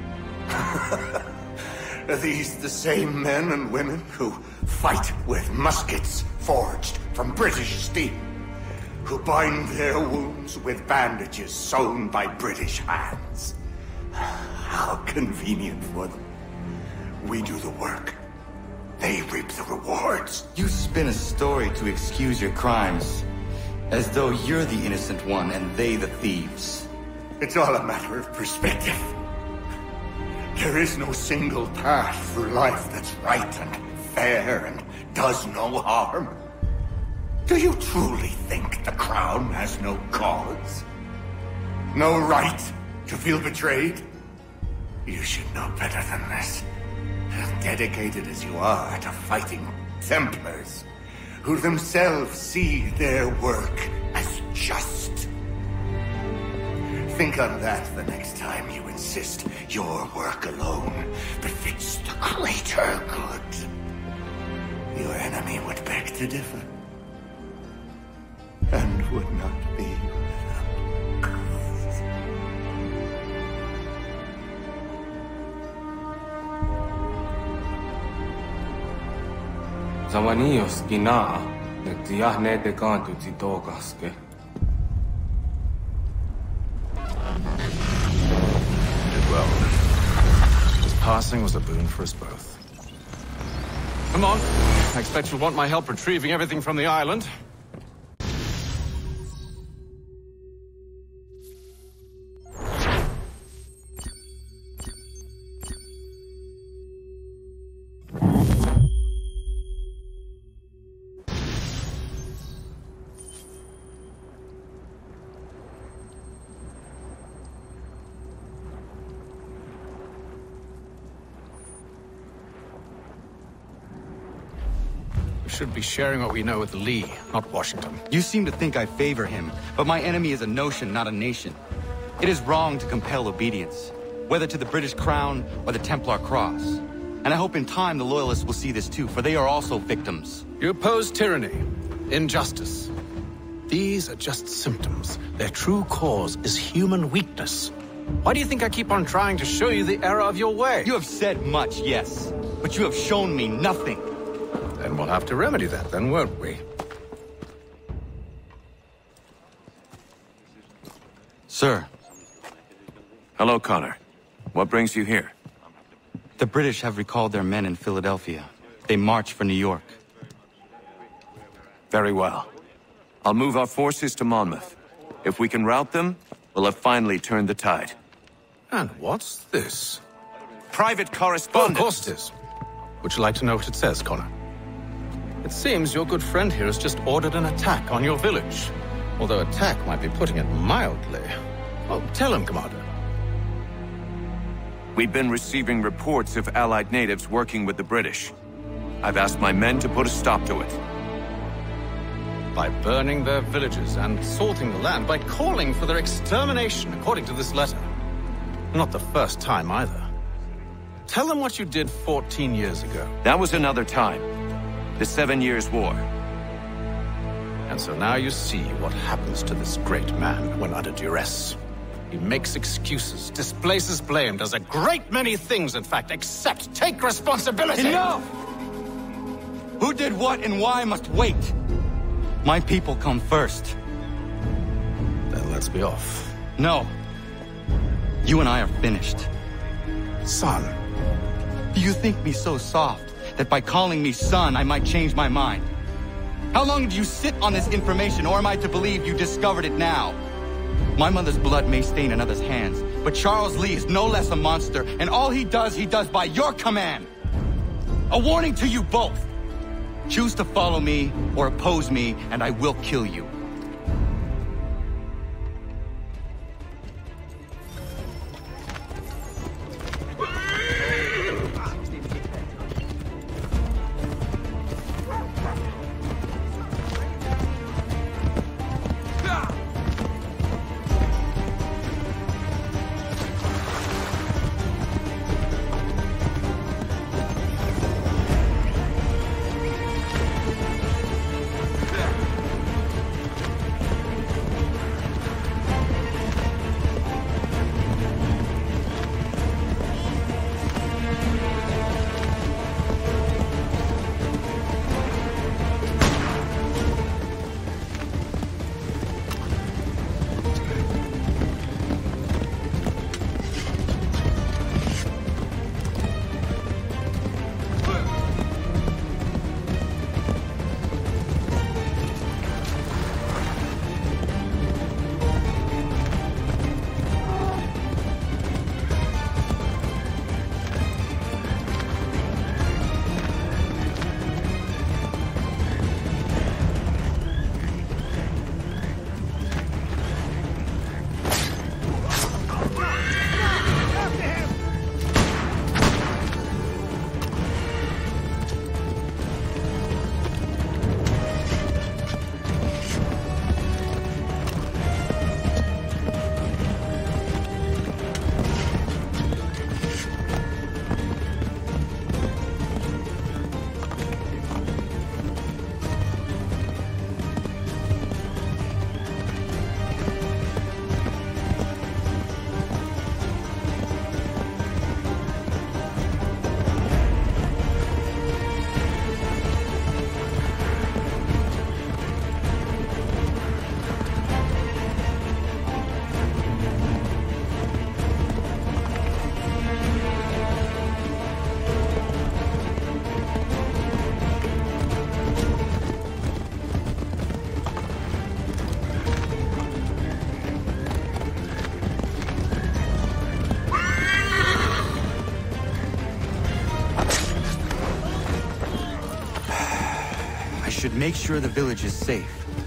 Are these the same men and women who fight with muskets forged from British steel? Who bind their wounds with bandages sewn by British hands? How convenient for them. We do the work. They reap the rewards. You spin a story to excuse your crimes, as though you're the innocent one and they the thieves. It's all a matter of perspective. There is no single path through life that's right and fair and does no harm. Do you truly think the Crown has no cause? No right to feel betrayed? You should know better than this. As dedicated as you are to fighting Templars, who themselves see their work as just. Think on that the next time you insist insist your work alone befits the greater good. Your enemy would beg to differ, and would not be without cause. Zawanios gina, netiahne de cantu zitogaske. Well, his passing was a boon for us both. Come on. I expect you'll want my help retrieving everything from the island. Should be sharing what we know with Lee, not Washington. You seem to think I favor him, but my enemy is a notion, not a nation. It is wrong to compel obedience, whether to the British Crown or the Templar Cross. And I hope in time the Loyalists will see this too, for they are also victims. You oppose tyranny, injustice. These are just symptoms. Their true cause is human weakness. Why do you think I keep on trying to show you the error of your way? You have said much, yes, but you have shown me nothing. Then we'll have to remedy that, then, won't we? Sir. Hello, Connor. What brings you here? The British have recalled their men in Philadelphia. They march for New York. Very well. I'll move our forces to Monmouth. If we can rout them, we'll have finally turned the tide. And what's this? Private correspondence. Oh, of course it is. Would you like to know what it says, Connor? It seems your good friend here has just ordered an attack on your village. Although attack might be putting it mildly. Oh, tell him, Commander. We've been receiving reports of Allied natives working with the British. I've asked my men to put a stop to it. By burning their villages and salting the land, by calling for their extermination, according to this letter. Not the first time, either. Tell them what you did 14 years ago. That was another time. The 7 Years' War. And so now you see what happens to this great man when under duress. He makes excuses, displaces blame, does a great many things, in fact, except take responsibility! Enough! Who did what and why must wait. My people come first. Then let's be off. No. You and I are finished. Son. Do you think me so soft that by calling me son, I might change my mind? How long did you sit on this information, or am I to believe you discovered it now? My mother's blood may stain another's hands, but Charles Lee is no less a monster, and all he does by your command. A warning to you both. Choose to follow me or oppose me, and I will kill you. should make sure the village is safe.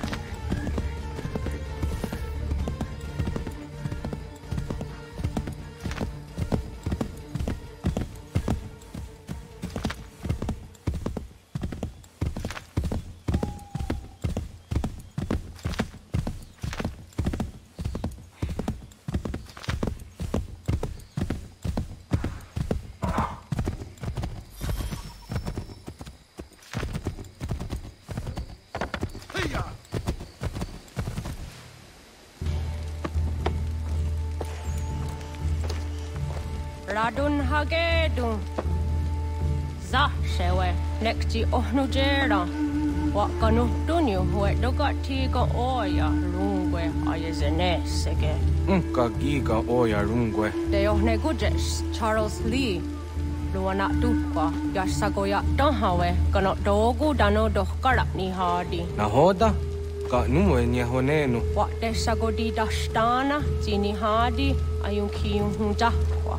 Ratonhnhaké dun. Za shewe nekti ohnujera. Wakanu dunyu huedoga tiga oya rungwe ayezenesege. Unka giga oya rungwe. De ohne gujes Charles Lee. Luana tukwa yasagoya donhawe kano dogu dano dohkara ni hadi. Nahoda? Ka numwe nye honenu. Wakte sagodi dashtana zini hadi ayunkiyun hunjakwa.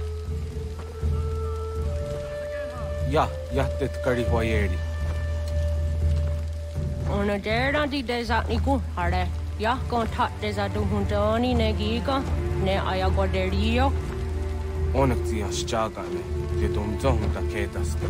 Ja, jättet karihwayeri. Ona dera di desa niku hare. Ja kontat desa duhundani negiga ne ayagoderio. Onneksi on shagale. Te domzohunta ketasta.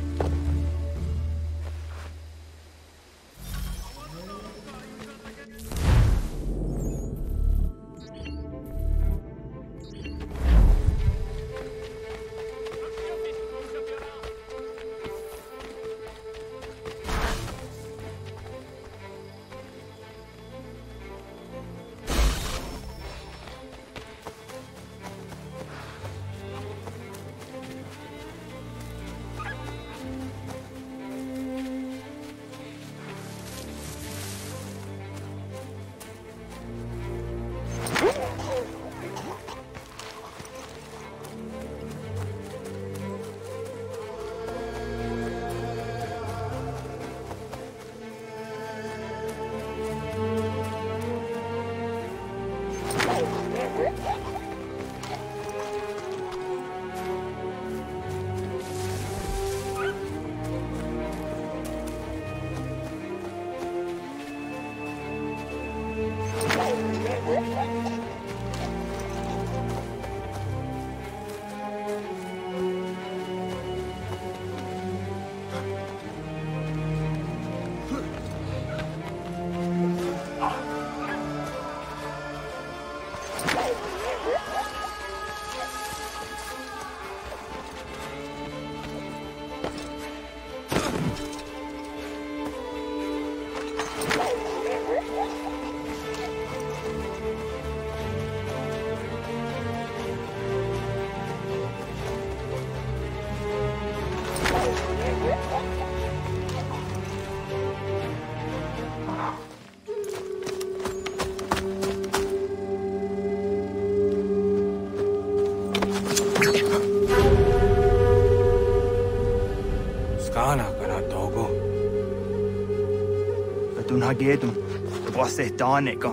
Ratonhnhaké wasehtaaneka.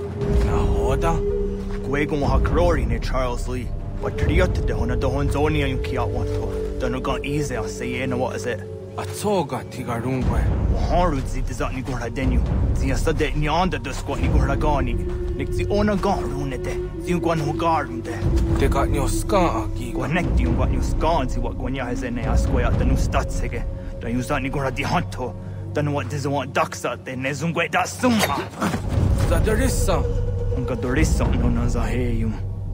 Nahoda? Gwego hakrori ne Charles Lee. Watriot de hona dohonzoni ayun kiawato. Danuga easy asayena what is it? Atsoga tigarungwe. Haru zitza ni gorha denu. Zia sade ni anda dosko ni gorha gani. Nikzi ona garunete. Zingwan hugarunde. Te got ni oska aki. Connect you got ni oska si what gonya hazene askoya danu statsege. Da yuza ni gorha di hanto. Danu what does want daksa te nezungwe da summa. Zadarissa. Unka dorissa no nazaheyum.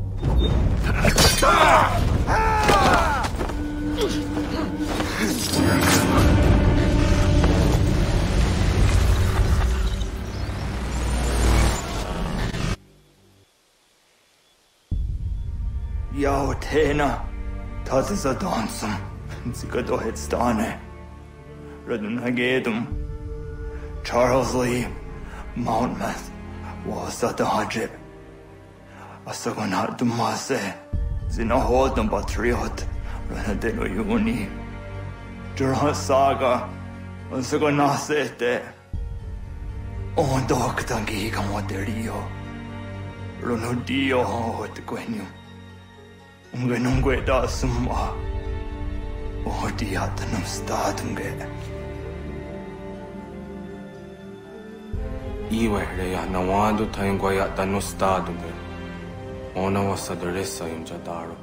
Yao tena, tazisa dansum, zikado hitstane, Ratonhnhaké Charles Lee, Mountmouth, wasata hajib. Asagonat dumase, zinahodam patriot, Ranadeno yuni. Jurha saga, asagonasete. Ondok tangi kamoterio, Runudio hot quenu. Ungenungwe da summa. Odiatanum statunge. Iwehreya nawadu taingwaya danustadunge. Ona wasaduresa imjadaro.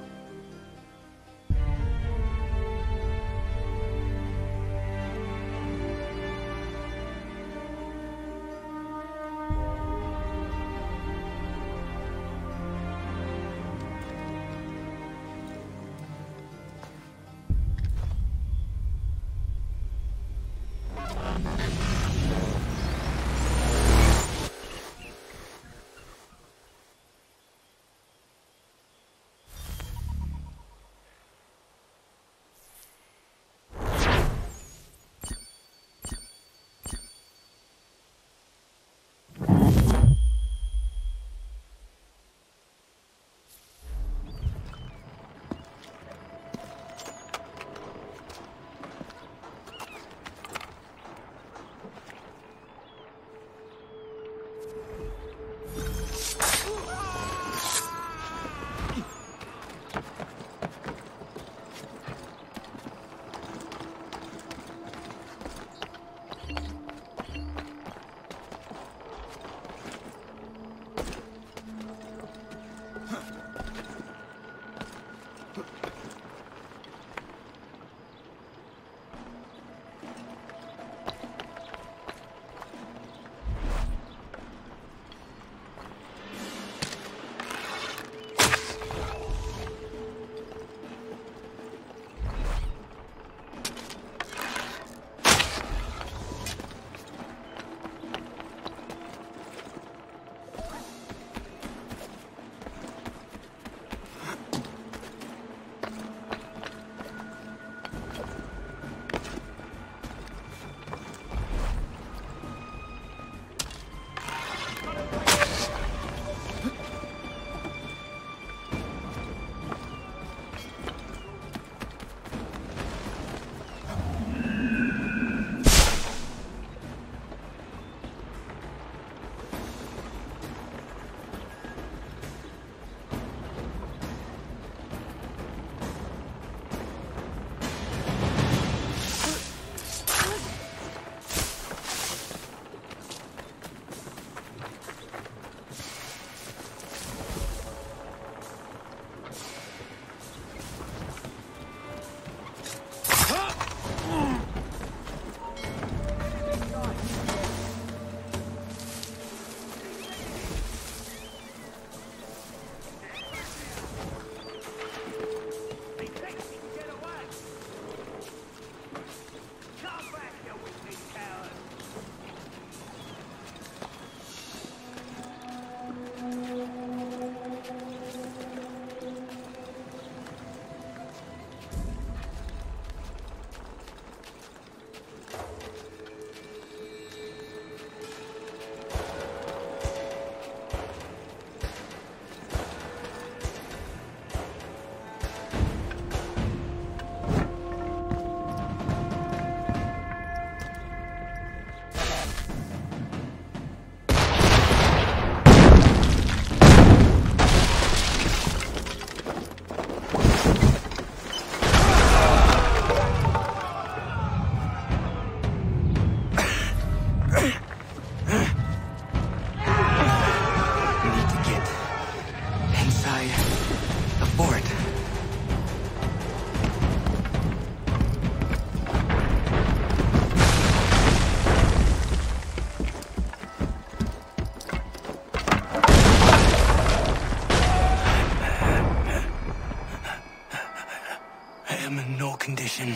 condition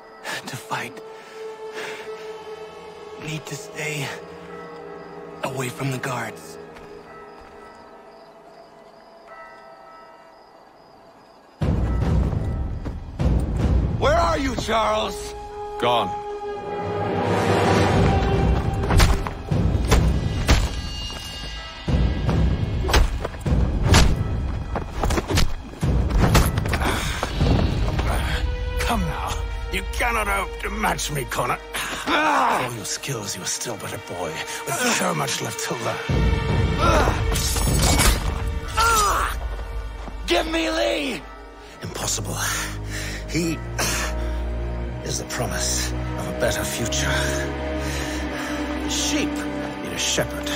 to fight. Need to stay away from the guards. Where are you, Charles? Gone. Come now. You cannot hope to match me, Connor. All your skills, you are still but a boy, with so much left to learn. Give me Lee! Impossible. He is the promise of a better future. Sheep, you a shepherd.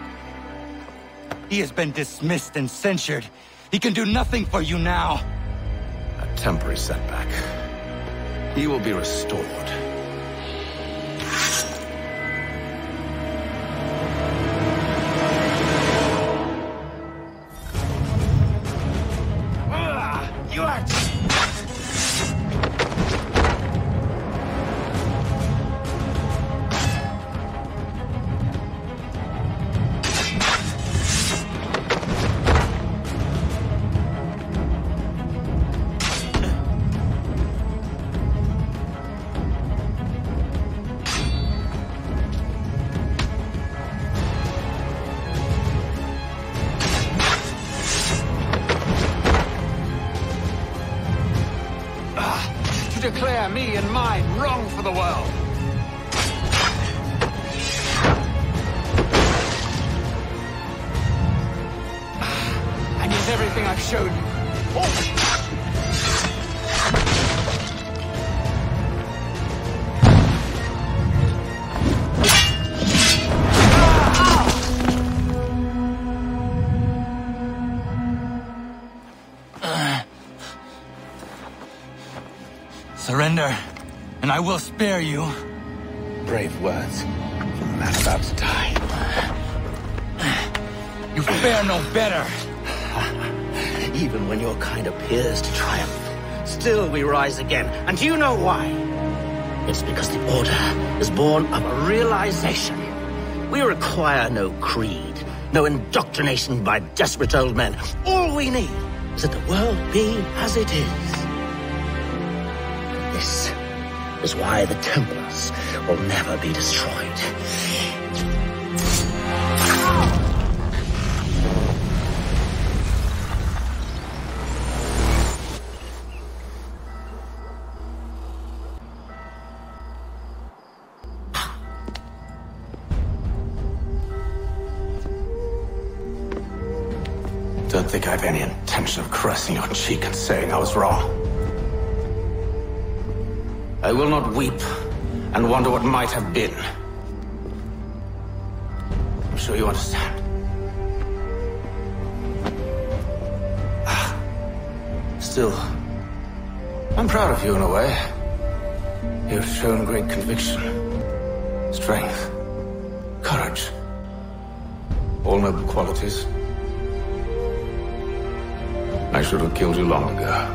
He has been dismissed and censured. He can do nothing for you now. A temporary setback. He will be restored. You are... Declare me and mine wrong for the world. And yet everything I've shown you. Surrender, and I will spare you. Brave words from a man about to die. You fare no better. Even when your kind appears to triumph, still we rise again. And do you know why? It's because the Order is born of a realization. We require no creed, no indoctrination by desperate old men. All we need is that the world be as it is. This is why the Templars will never be destroyed. Don't think I have any intention of caressing your cheek and saying I was wrong. I will not weep and wonder what might have been. I'm sure you understand. Still, I'm proud of you in a way. You've shown great conviction, strength, courage. All noble qualities. I should have killed you long ago.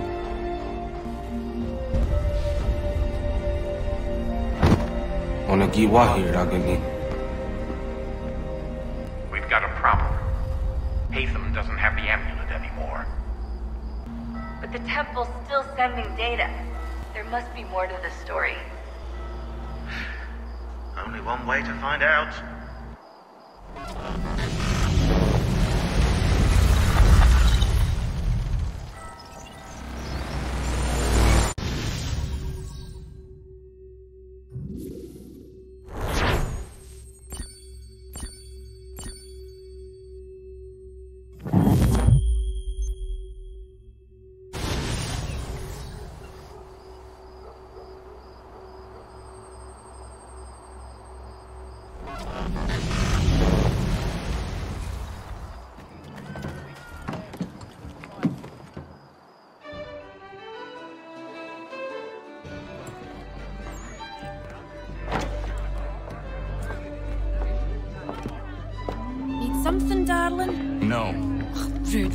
We've got a problem. Haytham doesn't have the amulet anymore. But the temple's still sending data. There must be more to the story. Only one way to find out. Something, darling? No. Oh, rude.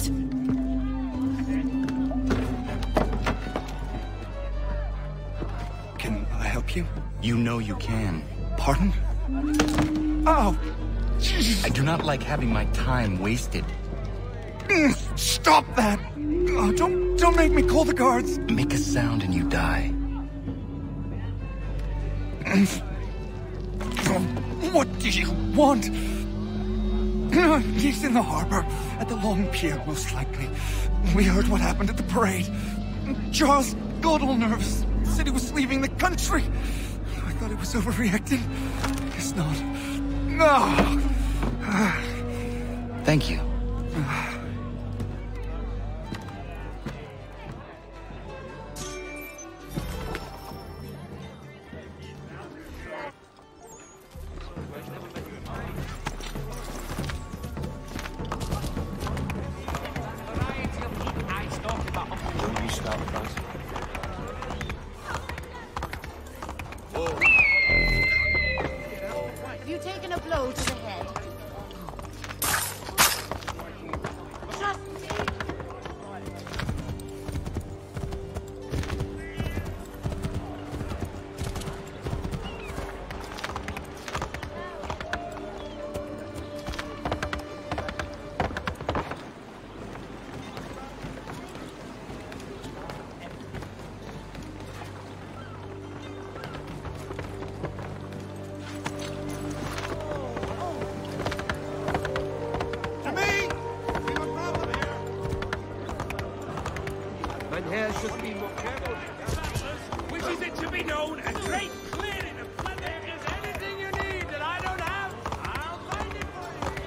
Can I help you? You know you can. Pardon? Oh! I do not like having my time wasted. Stop that! Oh, don't make me call the guards. Make a sound and you die. What do you want? He's in the harbor, at the long pier, most likely. We heard what happened at the parade. Charles got all nervous, said he was leaving the country. I thought he was overreacting. Guess not. No! Thank you. Have you taken a blow to the head? Wishes it to be known a great clearing of blood. There is anything you need that I don't have, I'll find it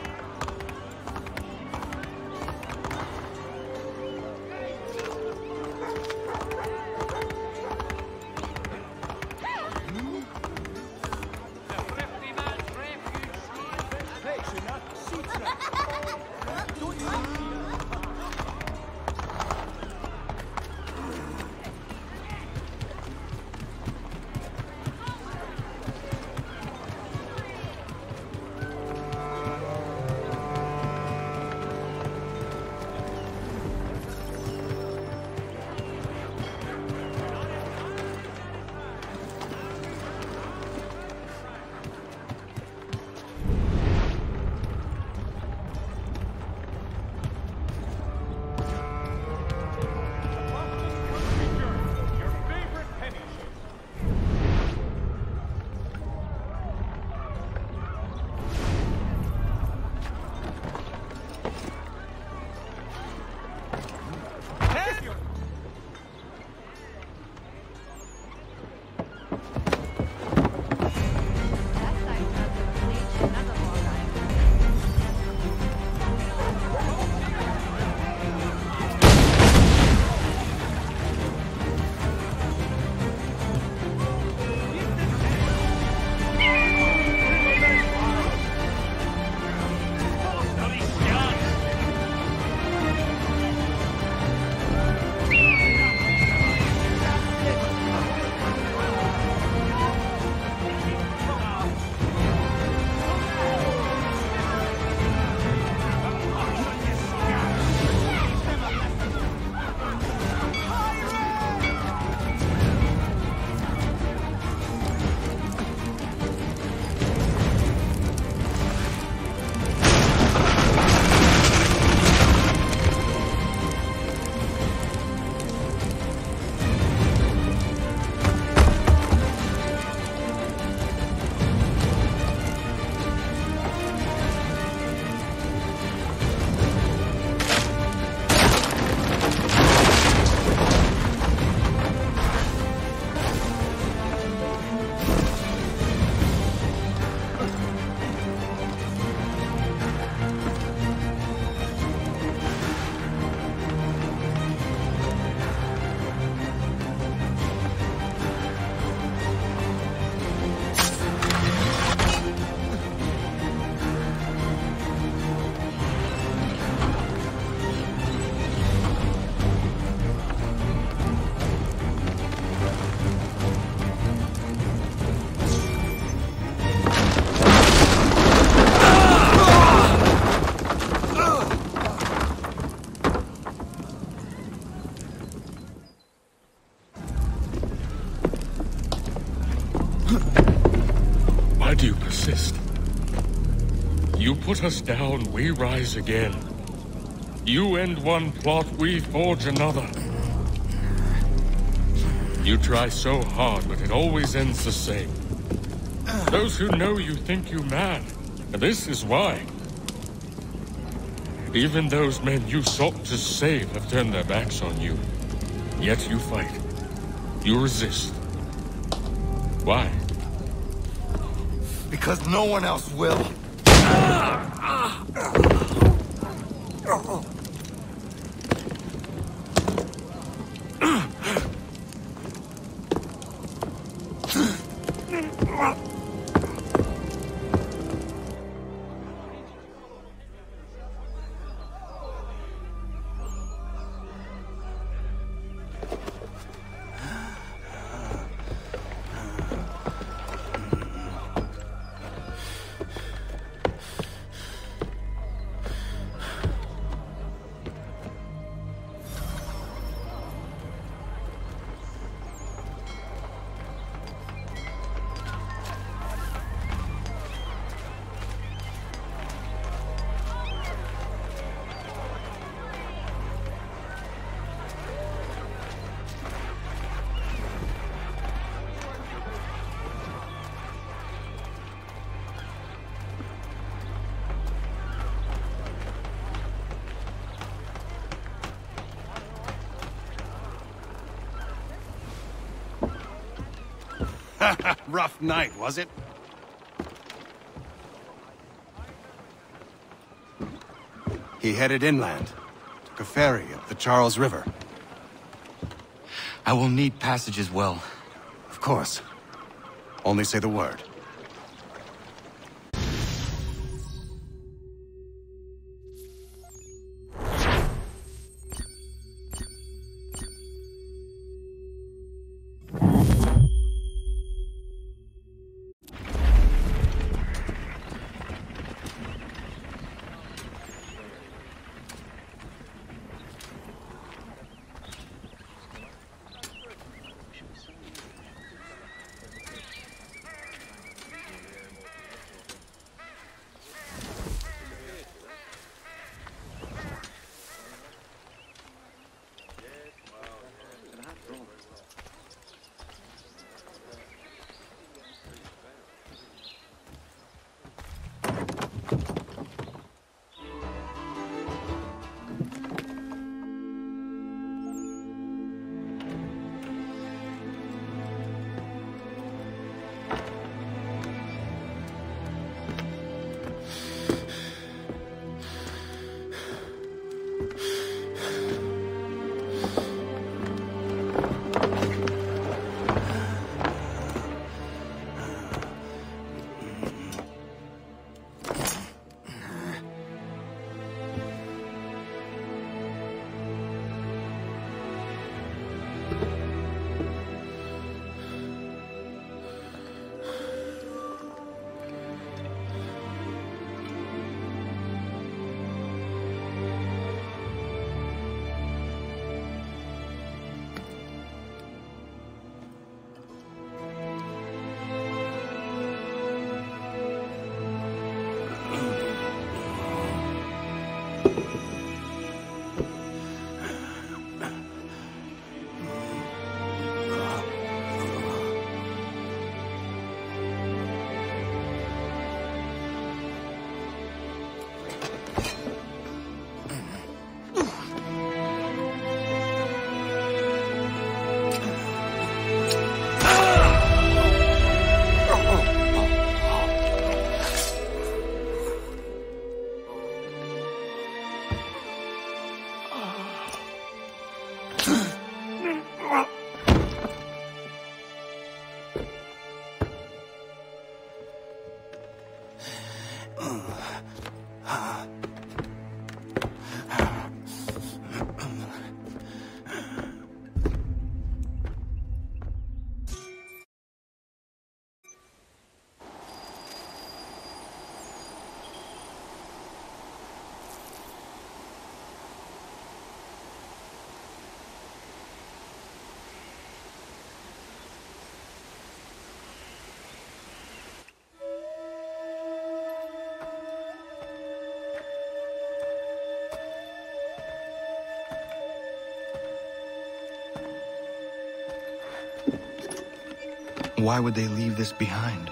Why do you persist? You put us down, we rise again. You end one plot, we forge another. You try so hard, but it always ends the same. Those who know you think you mad, and this is why. Even those men you sought to save have turned their backs on you. Yet you fight. You resist. Why? Because no one else will. Rough night, was it? He headed inland. Took a ferry up the Charles River. I will need passage as well. Of course. Only say the word. Why would they leave this behind?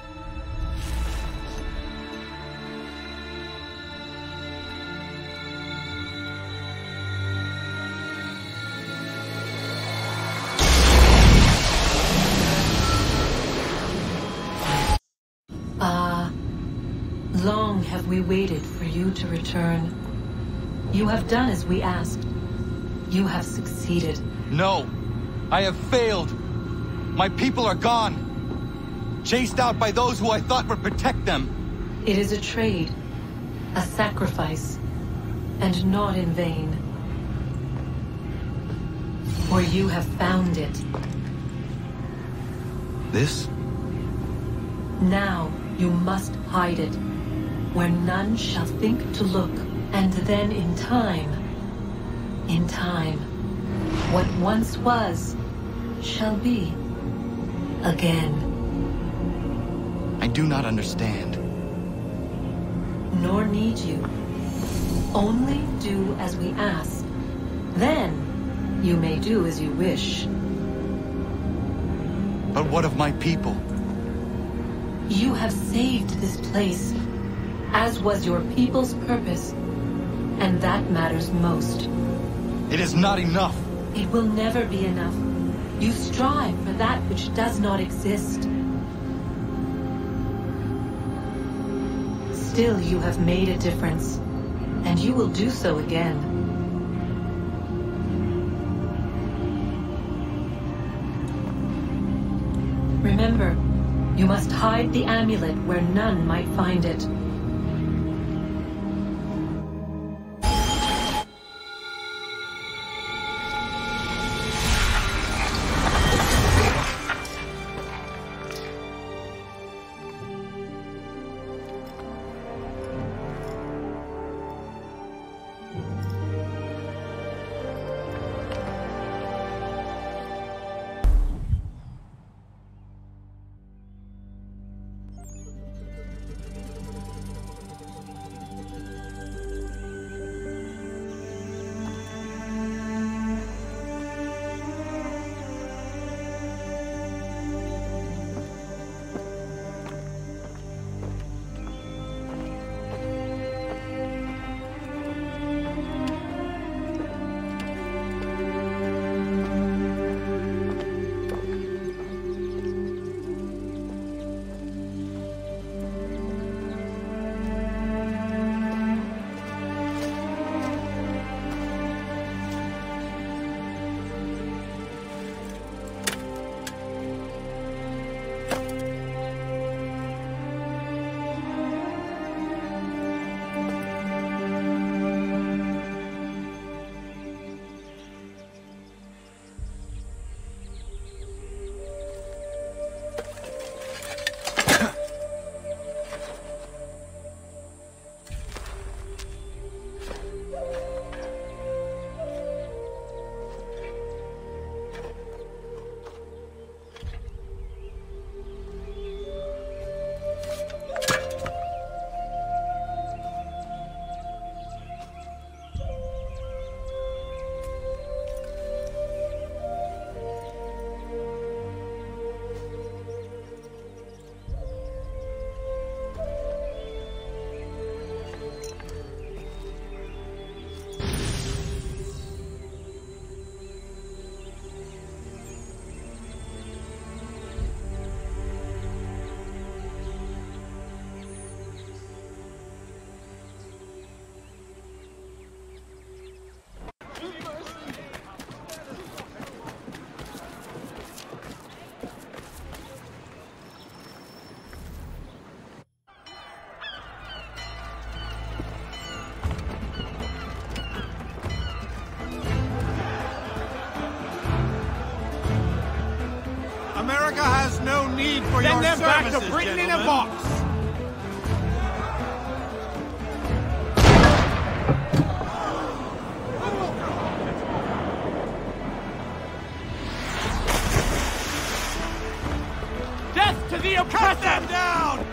Long have we waited for you to return. You have done as we asked. You have succeeded. No! I have failed! My people are gone! Chased out by those who I thought would protect them! It is a trade, a sacrifice, and not in vain. For you have found it. This? Now you must hide it, where none shall think to look, and then in time, what once was, shall be again. I do not understand. Nor need you. Only do as we ask. Then you may do as you wish. But what of my people? You have saved this place, as was your people's purpose, and that matters most. It is not enough. It will never be enough. You strive for that which does not exist. Still, you have made a difference, and you will do so again. Remember, you must hide the amulet where none might find it. America has no need for your services, Send them back to Britain in a box! Death to the oppressor! Cut them down!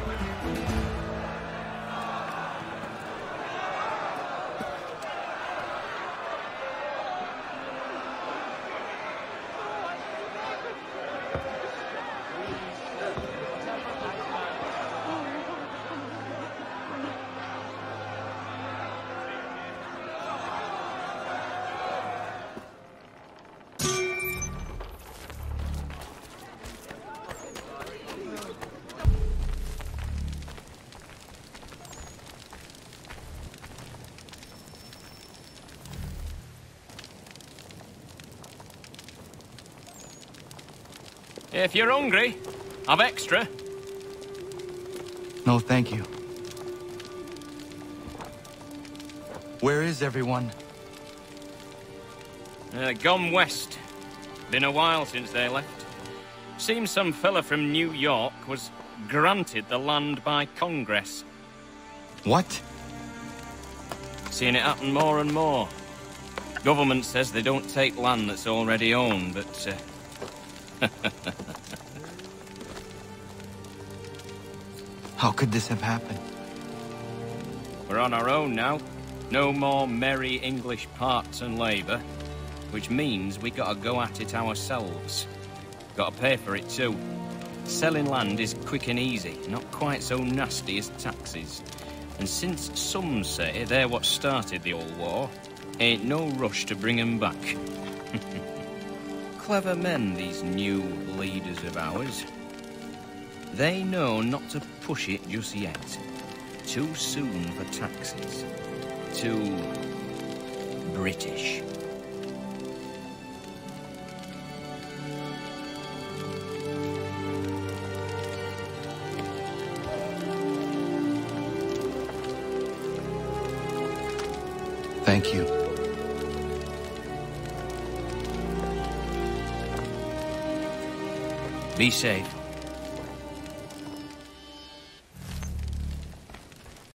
If you're hungry, I've extra. No, thank you. Where is everyone? Gone west. Been a while since they left. Seems some fella from New York was granted the land by Congress. What? Seeing it happen more and more. Government says they don't take land that's already owned, but How could this have happened? we're on our own now. No more merry English parts and labour, which means we gotta go at it ourselves. Gotta pay for it too. Selling land is quick and easy, not quite so nasty as taxes. And since some say they're what started the old war, ain't no rush to bring 'em back. Clever men, these new leaders of ours. They know not to push it just yet. too soon for taxes. Too British. Thank you. Be safe.